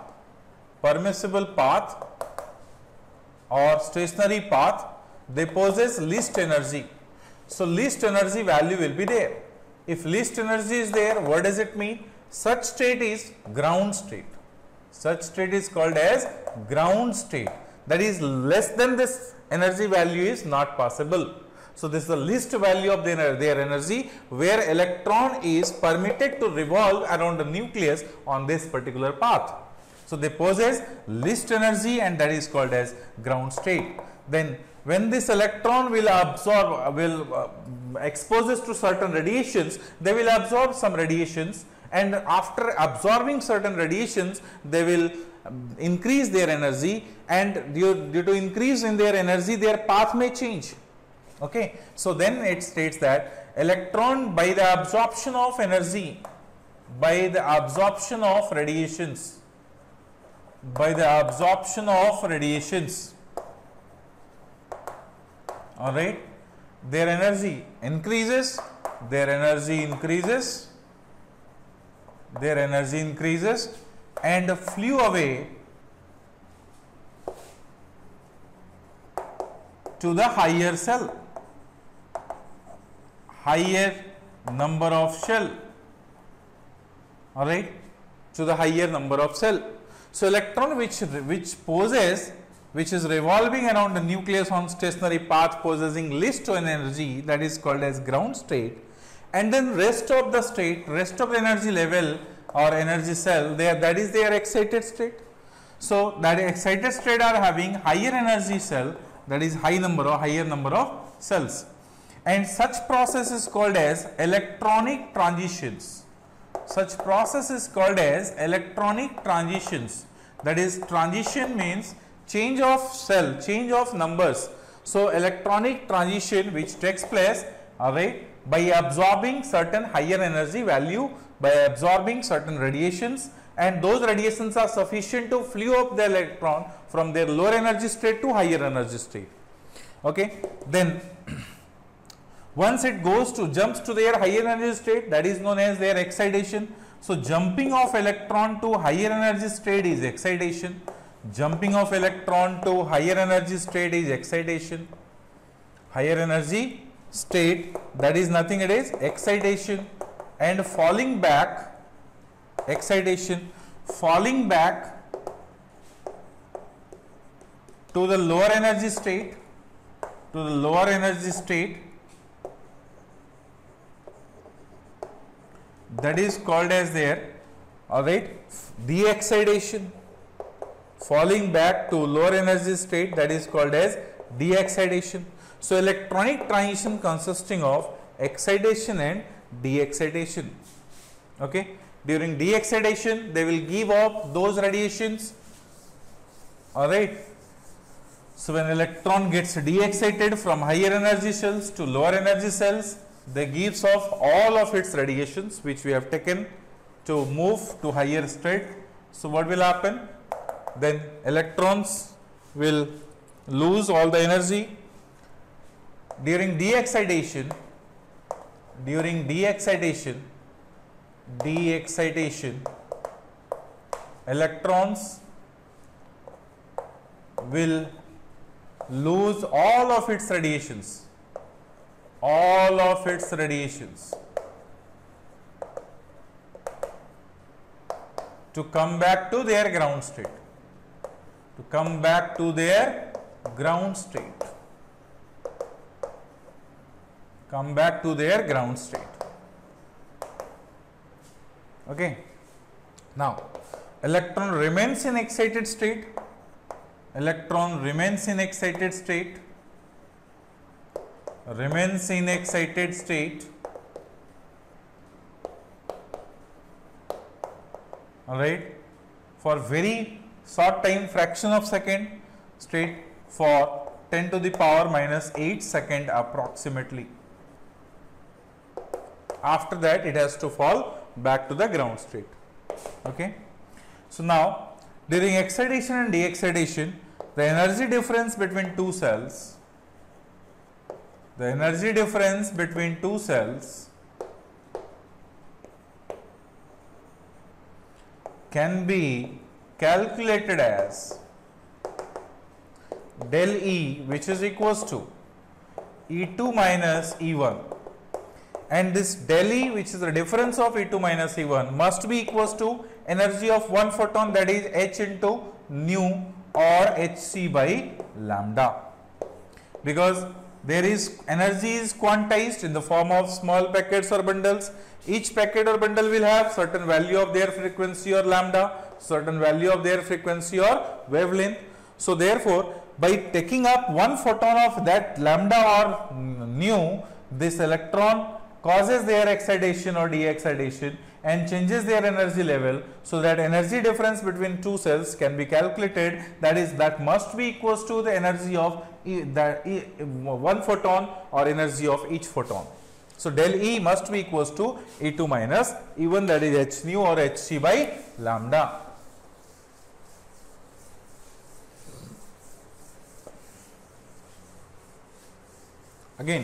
they possess least energy. So least energy value will be there. If least energy is there, what does it mean? Such state is ground state. Such state is called as ground state. That is, less than this energy value is not possible. So this is the least value of their energy, where electron is permitted to revolve around the nucleus on this particular path. So they possess least energy, and that is called as ground state. Then when this electron will exposes to certain radiations, they will absorb some radiations, and after absorbing certain radiations, they will increase their energy, and due to increase in their energy, their path may change. Okay, so then it states that electron, by the absorption of energy, by the absorption of radiations, by the absorption of radiations, all right, their energy increases, their energy increases, their energy increases, and flew away to the higher cell, higher number of shell, all right, to the higher number of cell. So electron which is revolving around the nucleus on stationary path possessing least energy, that is called as ground state, and then rest of the state, rest of the energy level or energy cell, that is their excited state. So that excited state are having higher energy cell, that is higher number of cells, and such process is called as electronic transitions. Such process is called as electronic transitions. That is, transition means change of cell, change of numbers. So electronic transition which takes place away by absorbing certain higher energy value, by absorbing certain radiations, and those radiations are sufficient to flew up the electron from their lower energy state to higher energy state. Okay, then once it jumps to their higher energy state, that is known as their excitation. So jumping of electron to higher energy state is excitation. Jumping of electron to higher energy state is excitation. Higher energy state, that is nothing, it is excitation. And falling back, excitation, falling back to the lower energy state, that is called as their, all right, de-excitation. Falling back to lower energy state, that is called as de-excitation. So electronic transition consisting of excitation and de-excitation. Okay, during de-excitation they will give off those radiations, all right. So when electron gets de-excited from higher energy cells to lower energy cells, they gives off all of its radiations which we have taken to move to higher state. So what will happen? Then electrons will lose all the energy. During de-excitation, electrons will lose all of its radiations, to come back to their ground state, Okay. Now electron remains in excited state, all right, for very short time, fraction of second state, for 10 to the power minus 8 second approximately. After that it has to fall back to the ground state. Okay. So now during excitation and de-excitation, the energy difference between two cells, can be calculated as del E, which is equals to E2 minus E1, and this del E, which is the difference of E2 minus E1, must be equals to energy of one photon, that is h into nu or hc by lambda, because there is energy is quantized in the form of small packets or bundles. Each packet or bundle will have certain value of their frequency or lambda, certain value of their frequency or wavelength. So therefore, by taking up one photon of that lambda or nu, this electron causes their excitation or de-excitation and changes their energy level, so that energy difference between two cells can be calculated, that is, that must be equals to the energy of one photon or energy of each photon. So del E must be equals to E2 minus E1, that is h nu or hc by lambda. Again,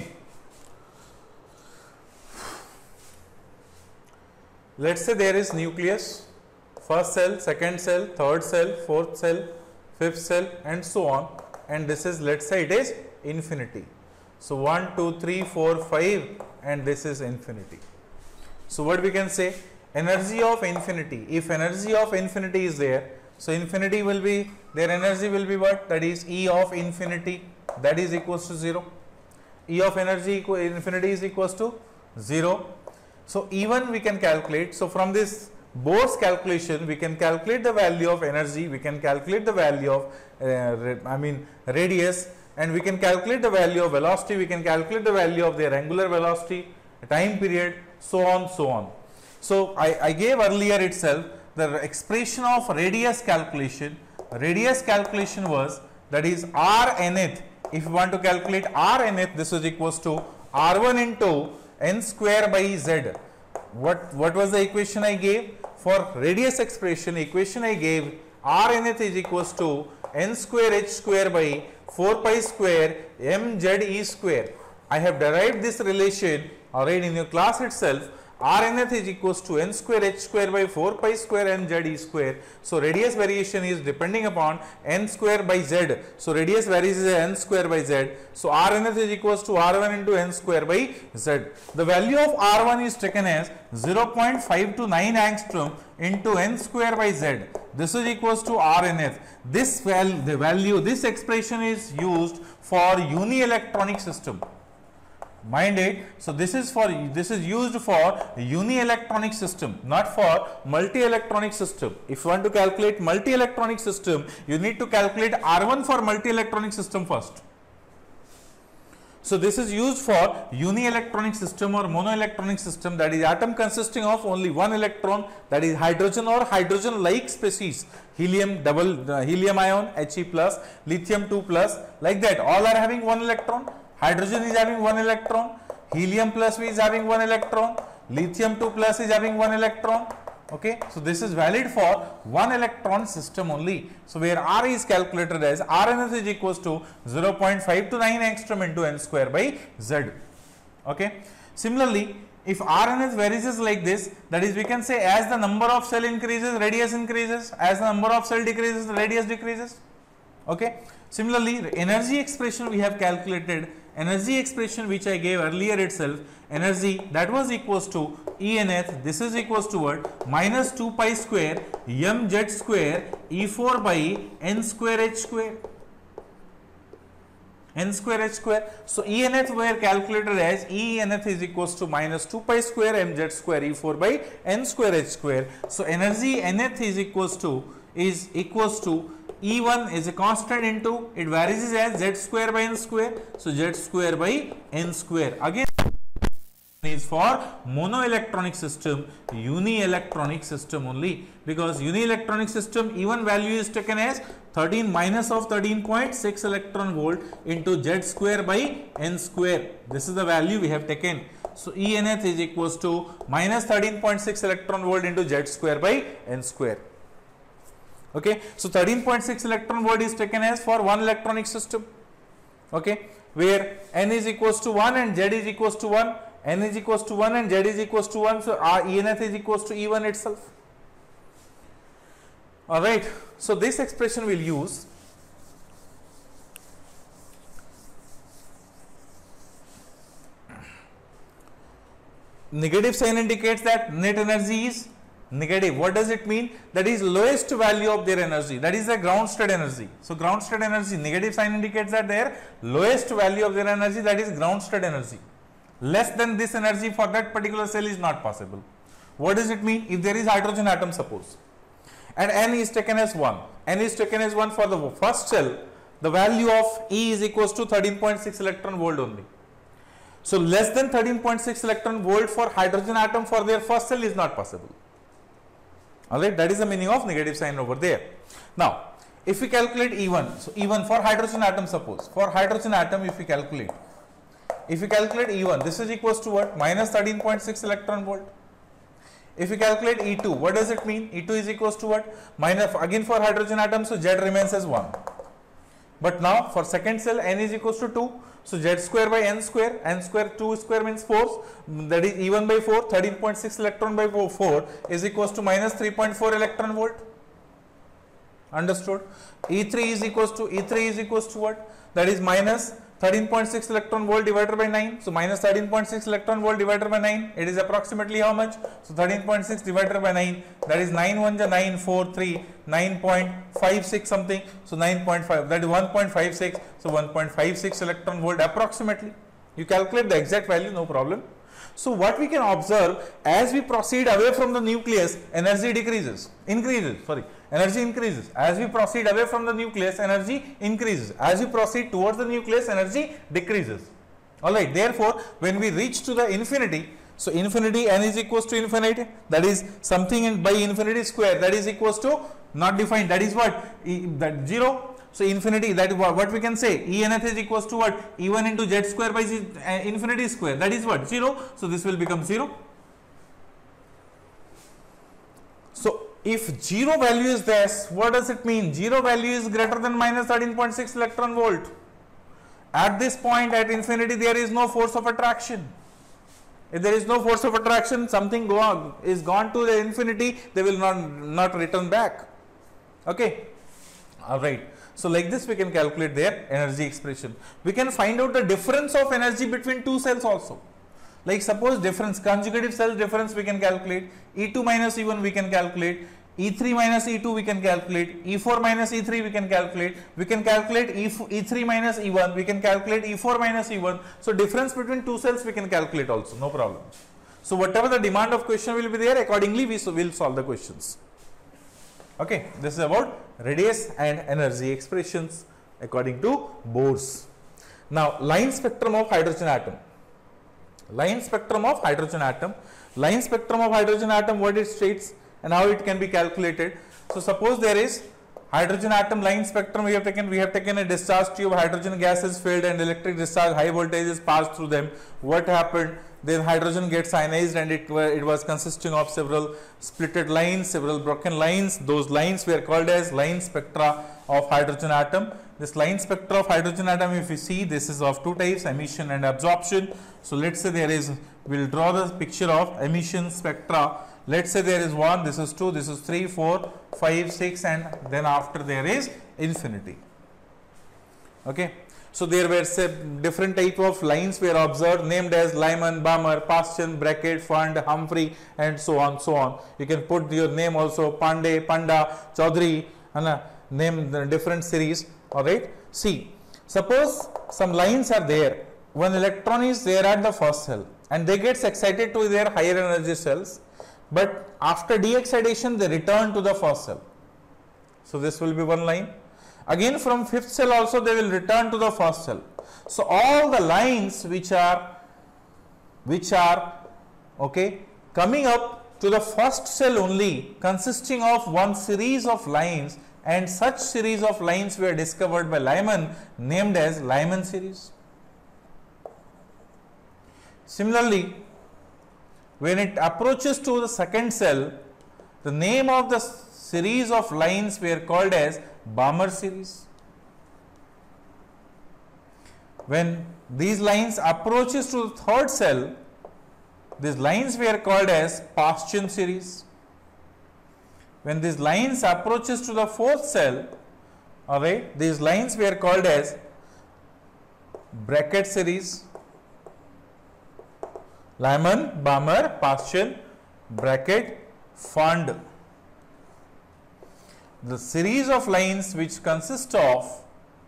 let's say there is nucleus, first cell, second cell, third cell, fourth cell, fifth cell, and so on, and this is, let's say it is infinity. So 1, 2, 3, 4, 5, and this is infinity. So what we can say, energy of infinity, if energy of infinity is there, so infinity will be, their energy will be what? That is E of infinity, that is equals to 0. E of energy infinity is equals to 0. So E1 we can calculate. So from this Bohr's calculation, we can calculate the value of energy, we can calculate the value of radius, and we can calculate the value of velocity, we can calculate the value of their angular velocity, time period, so on, so on. So I gave earlier itself the expression of radius calculation. Radius calculation was, that is r nth. If you want to calculate r nth, this is equals to r1 into n square by z. What was the equation I gave? For radius expression, equation I gave, r nth is equals to n square h square by 4 pi square mz e square. I have derived this relation already in your class itself. R nth is equals to n square h square by 4 pi square mz e square. So radius variation is depending upon n square by z. So radius varies as n square by z. So R nth is equals to R1 into n square by z. The value of R1 is taken as 0.529 angstrom into n square by z. This is equals to R nth. This this expression is used for uni-electronic system. Mind it. So this is used for uni-electronic system, not for multi-electronic system. If you want to calculate multi-electronic system, you need to calculate R1 for multi-electronic system first. So this is used for uni-electronic system or mono-electronic system, that is atom consisting of only one electron, that is hydrogen or hydrogen-like species, helium helium ion He plus, lithium 2 plus, like that. All are having one electron. Hydrogen is having one electron, helium plus is having one electron, lithium 2 plus is having one electron. Okay, so this is valid for one electron system only. So where R is calculated as R nth is equals to 0.529 angstrom into n square by z. Okay, similarly, if R nth varies like this, that is, we can say as the number of cell increases, radius increases, as the number of cell decreases, the radius decreases. Okay, similarly, energy expression we have calculated. Energy expression which I gave earlier itself, energy that was equals to E nth, this is equals to what? Minus 2 pi square mz square E4 by n square h square. N square h square. So E nth were calculated as E nth is equals to minus 2 pi square mz square E4 by n square h square. So energy nth is equals to E1 is a constant into, it varies as z square by n square. So z square by n square. Again is for mono-electronic system, uni-electronic system only, because uni-electronic system E1 value is taken as 13 minus of 13.6 electron volt into z square by n square. This is the value we have taken. So E nth is equals to minus 13.6 electron volt into z square by n square. Okay, so 13.6 electron volt is taken as for one electronic system. Okay, where n is equals to 1 and z is equals to 1, n is equals to 1 and z is equals to 1. So our E nth is equals to E1 itself. Alright, so this expression we will use. Negative sign indicates that net energy is negative. What does it mean? That is lowest value of their energy, that is the ground state energy. So ground state energy, negative sign indicates that their lowest value of their energy, that is ground state energy. Less than this energy for that particular cell is not possible. What does it mean? If there is hydrogen atom, suppose, and n is taken as 1, n is taken as 1 for the first cell, the value of E is equals to 13.6 electron volt only. So less than 13.6 electron volt for hydrogen atom for their first cell is not possible. Alright, that is the meaning of negative sign over there. Now, if we calculate E1, so E1 for hydrogen atom, suppose for hydrogen atom if we calculate E1, this is equals to what? Minus 13.6 electron volt. If we calculate E2, what does it mean? E2 is equals to what? Minus, again for hydrogen atom, so Z remains as 1. But now for second cell, N is equals to 2. So Z square by N square, 2 square means 4, that is E1 by 4, 13.6 electron by 4 is equals to minus 3.4 electron volt. Understood? E3 is equals to what? That is minus 13.6 electron volt divided by 9. So minus 13.6 electron volt divided by 9, it is approximately how much? So 13.6 divided by 9, that is 9 1 9 4 3, 9.56 something. So 9.5, that is 1.56. So 1.56 electron volt approximately. You calculate the exact value, no problem. So what we can observe, as we proceed away from the nucleus, energy energy increases. As we proceed away from the nucleus, energy increases. As we proceed towards the nucleus, energy decreases. Alright, therefore, when we reach to the infinity, so infinity, N is equals to infinity, that is something by infinity square, that is equals to, not defined, that is what? That 0. So infinity, that is what we can say, Enth is equals to what? E1 into Z square by infinity square, that is what? 0. So this will become 0. So if 0 value is this, what does it mean? 0 value is greater than minus 13.6 electron volt. At this point, at infinity, there is no force of attraction. If there is no force of attraction, something is gone to the infinity, they will not return back. Okay. Alright. So like this we can calculate their energy expression. We can find out the difference of energy between two cells also. Like suppose difference, conjugative cell difference we can calculate, E2 minus E1 we can calculate, E3 minus E2 we can calculate, E4 minus E3 we can calculate E3 minus E1, we can calculate E4 minus E1. So difference between two cells we can calculate also, no problem. So whatever the demand of question will be there, accordingly we will solve the questions. Okay, this is about radius and energy expressions according to Bose. Now line spectrum of hydrogen atom. Line spectrum of hydrogen atom, what it states and how it can be calculated. So suppose there is hydrogen atom line spectrum, we have taken a discharge tube, hydrogen gas is filled and electric discharge, high voltage is passed through them. What happened? Then hydrogen gets ionized and it was consisting of several splitted lines, several broken lines. Those lines were called as line spectra of hydrogen atom. This line spectra of hydrogen atom, if you see, this is of two types, emission and absorption. So let's say there is, we'll draw the picture of emission spectra. Let's say there is 1, this is 2, this is 3, 4, 5, 6 and then after there is infinity. Okay. So there were different type of lines were observed named as Lyman, Balmer, Paschen, Brackett, Fund, Humphrey and so on, so on. You can put your name also, Pandey, Panda, Chaudhary, and name the different series. Alright. See, suppose some lines are there. One electron is there at the first cell and they get excited to their higher energy cells, but after de-excitation they return to the first cell. So this will be one line. Again from fifth cell also they will return to the first cell. So all the lines which are okay coming up to the first cell only, consisting of one series of lines, and such series of lines were discovered by Lyman, named as Lyman series. Similarly, when it approaches to the second cell, the name of the series of lines were called as Balmer series. When these lines approaches to the third cell, these lines were called as Paschen series. When these lines approaches to the fourth cell, alright, these lines were called as Brackett series. Lyman, Balmer, Paschen, Brackett, Fund. The series of lines which consist of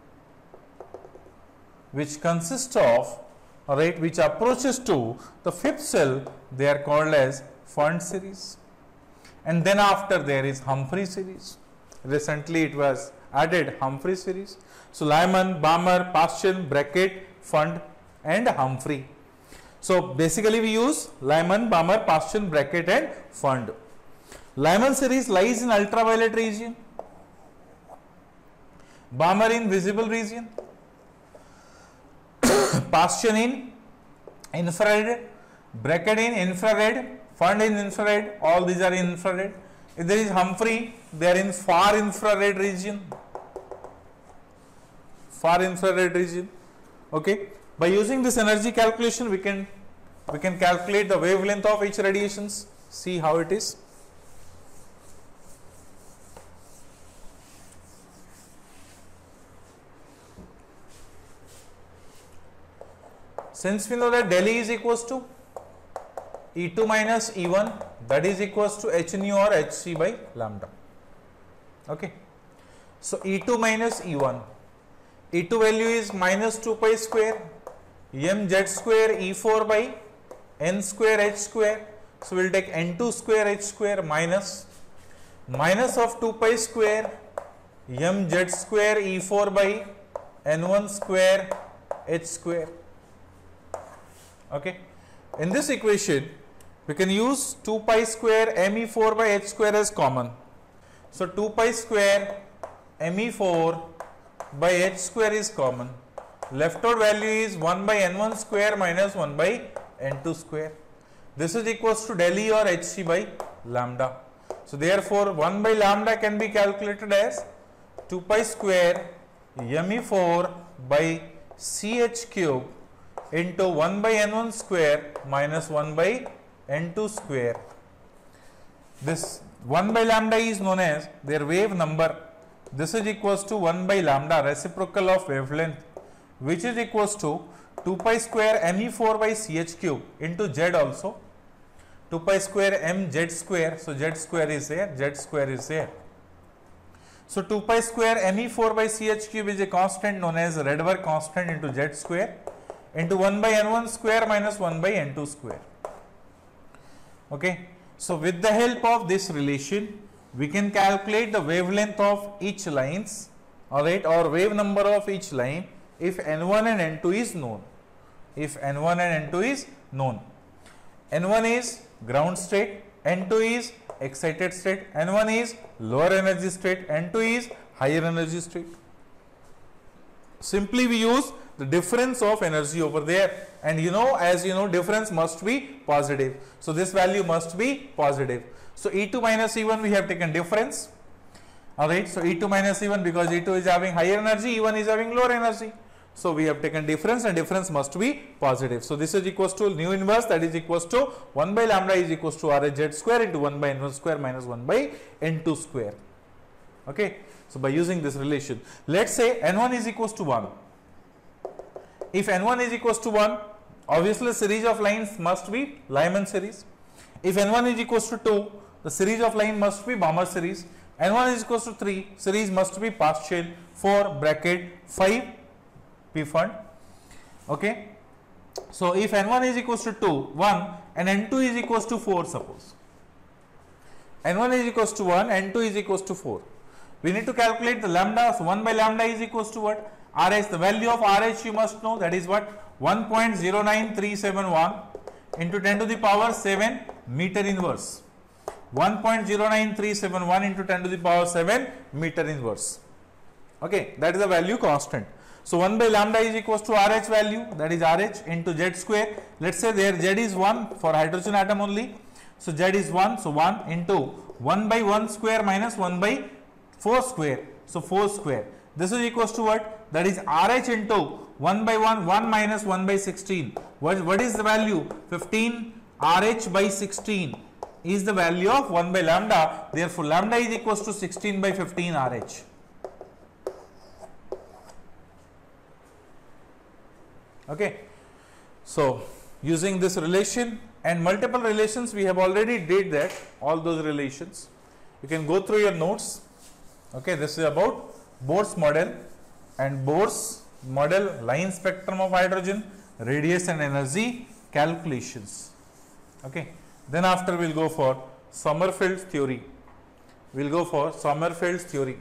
alright, which approaches to the fifth cell, they are called as Fund series. And then after there is Humphrey series. Recently it was added Humphrey series. So Lyman, Balmer, Paschen, Brackett, Fund and Humphrey. So basically we use Lyman, Balmer, Paschen, Brackett and Pfund. Lyman series lies in ultraviolet region, Balmer in visible region, Paschen in infrared, Brackett in infrared, Pfund in infrared, all these are in infrared. If there is Humphrey, they are in far infrared region. Far infrared region. Okay. By using this energy calculation, we can calculate the wavelength of each radiations. See how it is. Since we know that Delhi is equals to E2 minus E1, that is equals to h nu or hc by lambda. Okay. So E2 minus E1. E2 value is minus 2 pi square mz square E4 by n square h square. So we will take n2 square h square minus of 2 pi square mz square E4 by n1 square h square. Okay. In this equation, we can use 2 pi square me4 by h square as common. So 2 pi square me4 by h square is common. Left out value is 1 by n1 square minus 1 by n2 square. This is equals to del E or hc by lambda. So therefore 1 by lambda can be calculated as 2 pi square me4 by ch cube into 1 by n1 square minus 1 by n2 square. This 1 by lambda is known as their wave number. This is equals to 1 by lambda, reciprocal of wavelength, which is equals to 2 pi square me4 by ch cube into z also. 2 pi square mz square, so z square is there, z square is there. So 2 pi square me4 by ch cube is a constant known as Rydberg constant into z square into 1 by n1 square minus 1 by n2 square. Okay. So with the help of this relation, we can calculate the wavelength of each lines, alright, or wave number of each line if n1 and n2 is known. If n1 and n2 is known. n1 is ground state, n2 is excited state, n1 is lower energy state, n2 is higher energy state. Simply we use the difference of energy over there, and as you know, difference must be positive. So this value must be positive. So E2 minus E1 we have taken difference. Alright, so E2 minus E1 because E2 is having higher energy, E1 is having lower energy. So we have taken difference and difference must be positive. So this is equals to nu inverse, that is equals to 1 by lambda is equals to RHZ square into 1 by n1 square minus 1 by n2 square. Okay. So by using this relation, let's say n1 is equals to 1. If n1 is equals to 1, obviously series of lines must be Lyman series. If n1 is equals to 2, the series of line must be Balmer series. n1 is equals to 3, series must be Paschen, 4 bracket 5 Pfund. Okay. So if n1 is equals to 2, 1 and n2 is equals to 4, suppose. n1 is equals to 1, n2 is equals to 4. We need to calculate the lambda. So 1 by lambda is equals to what? RH, the value of RH you must know, that is what? 1.09371 into 10 to the power 7 meter inverse. 1.09371 into 10 to the power 7 meter inverse. Okay, that is the value constant. So 1 by lambda is equals to RH value, that is RH into Z square. Let us say there Z is 1 for hydrogen atom only. So Z is 1, so 1 into 1 by 1 square minus 1 by 4 square. So 4 square. This is equals to what? That is RH into 1 by 1, 1 minus 1 by 16. What is the value? 15 RH by 16 is the value of 1 by lambda. Therefore, lambda is equals to 16 by 15 RH. Okay. So, using this relation and multiple relations, we have already did that, all those relations. You can go through your notes. Okay, this is about Bohr's model and Bohr's model line spectrum of hydrogen, radius and energy calculations. Okay. Then after we will go for Sommerfeld's theory. We will go for Sommerfeld's theory.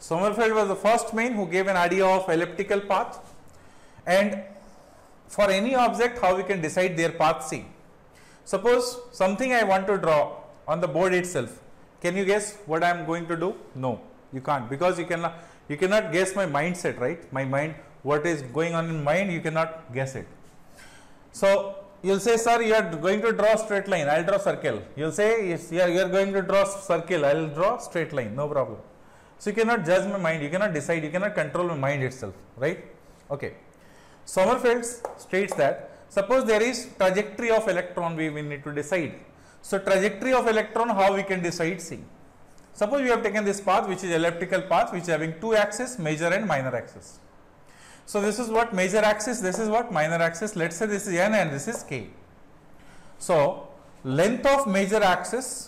Sommerfeld was the first man who gave an idea of elliptical path, and for any object how we can decide their path. See, suppose something I want to draw on the board itself. Can you guess what I am going to do? No, you can't, because you cannot guess my mindset, right? My mind, what is going on in mind, you cannot guess it. So you will say, sir, you are going to draw straight line, I will draw circle. You will say, yes, you are going to draw circle, I will draw straight line, no problem. So you cannot judge my mind, you cannot decide, you cannot control my mind itself, right? Okay. Sommerfeld states that suppose there is trajectory of electron, we need to decide. So trajectory of electron, how we can decide? See, suppose we have taken this path which is elliptical path, which is having two axes, major and minor axis. So this is what major axis, this is what minor axis. Let's say this is n and this is k. So length of major axis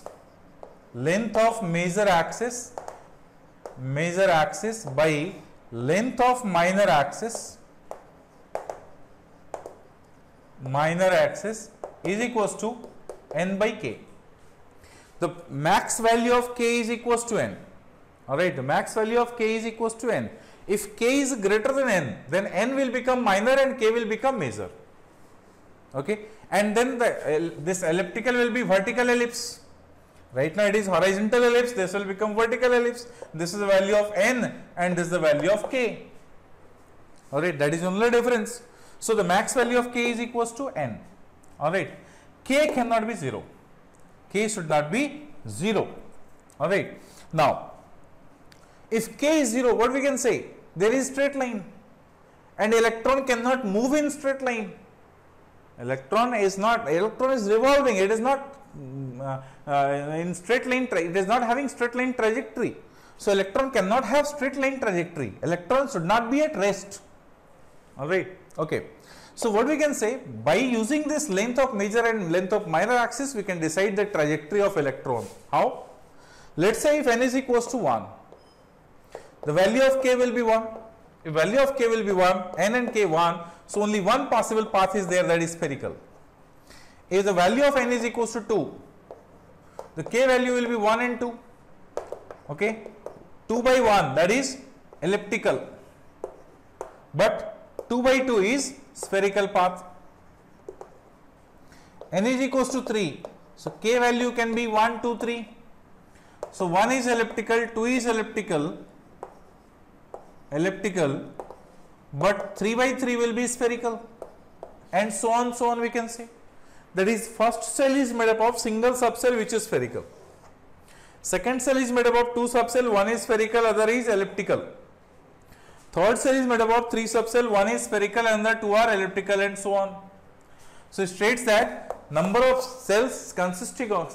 by length of minor axis is equals to n by k. The max value of k is equals to n. Alright, the max value of k is equals to n. If k is greater than n, then n will become minor and k will become major. Okay, and then this elliptical will be vertical ellipse. Right now it is horizontal ellipse, this will become vertical ellipse. This is the value of n and this is the value of k. Alright, that is only difference. So the max value of k is equals to n. Alright, k cannot be 0. K should not be 0. Alright, now if k is 0, what we can say? There is straight line and electron cannot move in straight line. Electron is revolving, it is not in straight line, it is not having straight line trajectory. So electron cannot have straight line trajectory. Electron should not be at rest. Alright, okay. So what we can say, by using this length of major and length of minor axis, we can decide the trajectory of electron. How? Let's say if n is equals to 1, the value of k will be 1. If value of k will be 1, n and k 1, so only one possible path is there, that is spherical. If the value of n is equals to 2, the k value will be 1 and 2. Okay, 2 by 1, that is elliptical, but 2 by 2 is spherical path. N is equals to 3, so k value can be 1, 2, 3. So 1 is elliptical, 2 is elliptical, but 3 by 3 will be spherical, and so on we can say. That is, first cell is made up of single subcell which is spherical. Second cell is made up of two subcell, one is spherical, other is elliptical. Third cell is made up of three subcell, one is spherical and the two are elliptical, and so on. So it states that number of cells consisting of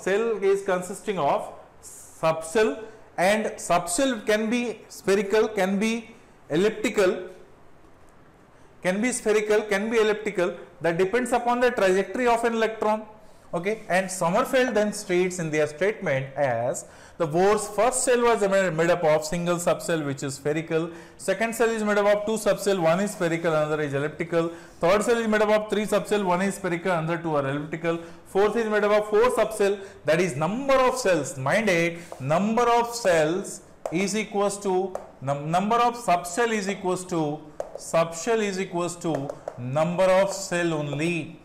subcell, and subcell can be spherical, can be elliptical, can be spherical, can be elliptical. That depends upon the trajectory of an electron. Okay, and Sommerfeld then states in their statement as the Bohr's first cell was made up of single subcell which is spherical, second cell is made up of two subcell, one is spherical, another is elliptical, third cell is made up of three subcell, one is spherical, another two are elliptical, fourth is made up of four subcell, that is number of cells, mind it, number of cells is equals to number of subcell is equals to number of cell only.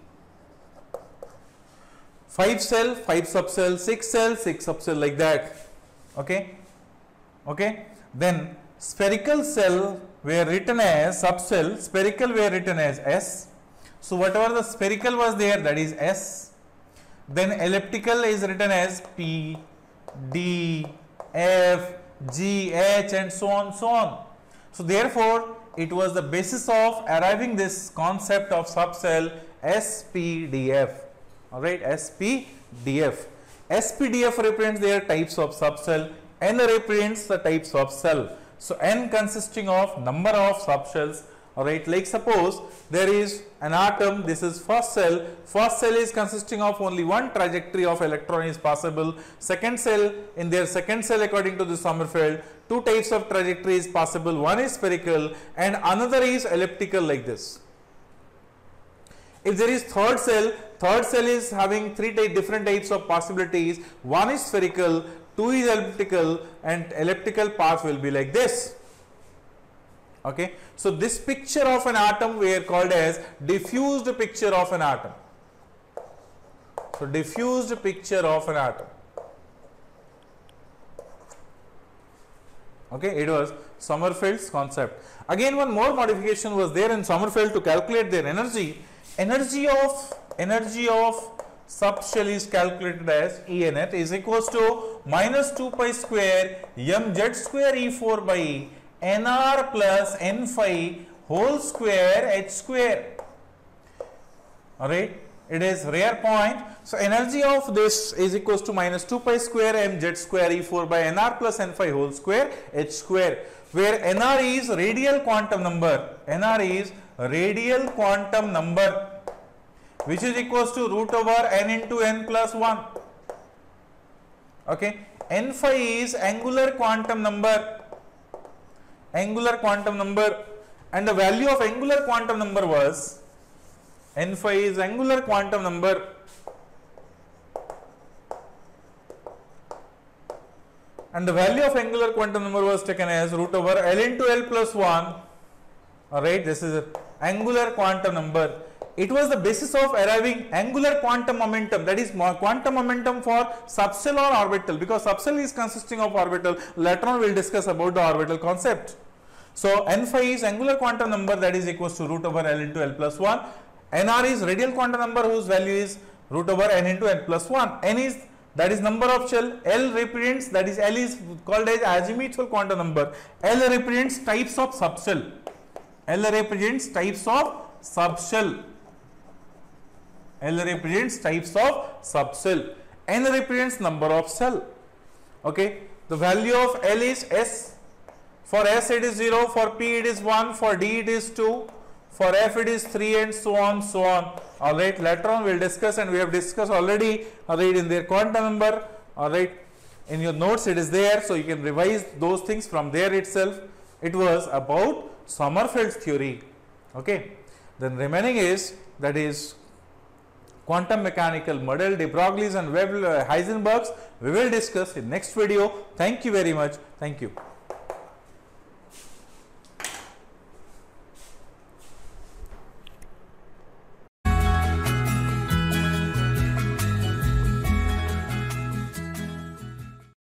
5 cell, 5 subcell, 6 cell, 6 subcell, like that. Okay. Then spherical cell were written as subcell, spherical were written as S. So whatever the spherical was there, that is S. Then elliptical is written as P, D, F, G, H, and so on, so on. So therefore, it was the basis of arriving this concept of subcell SPDF. Alright, SPDF. SPDF represents their types of subcell, N represents the types of cell. So N consisting of number of subcells. Alright, like suppose there is an atom, this is first cell is consisting of only one trajectory of electron is possible. Second cell, in their second cell according to the Sommerfeld, two types of trajectory is possible, one is spherical and another is elliptical, like this. If there is third cell is having different types of possibilities. One is spherical, 2 is elliptical, and elliptical path will be like this. Okay, so this picture of an atom we are called as diffused picture of an atom. So diffused picture of an atom. Okay, it was Sommerfeld's concept. Again, one more modification was there in Sommerfeld to calculate their energy. Energy of subshell is calculated as E net is equals to minus 2 pi square mz square E4 by nr plus n phi whole square h square. Alright, it is rare point. So energy of this is equals to minus 2 pi square mz square E4 by nr plus n phi whole square h square, where nr is radial quantum number. Nr is radial quantum number, which is equals to root over n into n plus 1. Okay, n phi is angular quantum number. Angular quantum number, and the value of angular quantum number was, n phi is angular quantum number, and the value of angular quantum number was taken as root over L into L plus 1. Alright, this is angular quantum number. It was the basis of arriving angular quantum momentum, that is quantum momentum for subshell or orbital, because subshell is consisting of orbital. Later on we will discuss about the orbital concept. So n phi is angular quantum number, that is equals to root over L into L plus 1. Nr is radial quantum number whose value is root over n into n plus 1. N is, that is number of shell. L represents, that is L is called as azimuthal quantum number. L represents types of subshell. L represents types of subshell. L represents types of subshell. N represents number of cell. Okay, the value of L is S. For S it is 0, for P it is 1, for D it is 2, for F it is 3, and so on, so on. Alright, later on we will discuss, and we have discussed already, alright, in their quantum number. Alright, in your notes it is there, so you can revise those things from there itself. It was about Sommerfeld's theory. Okay, then remaining is, that is quantum mechanical model, de Broglie's and Heisenberg's, we will discuss in next video. Thank you very much. Thank you.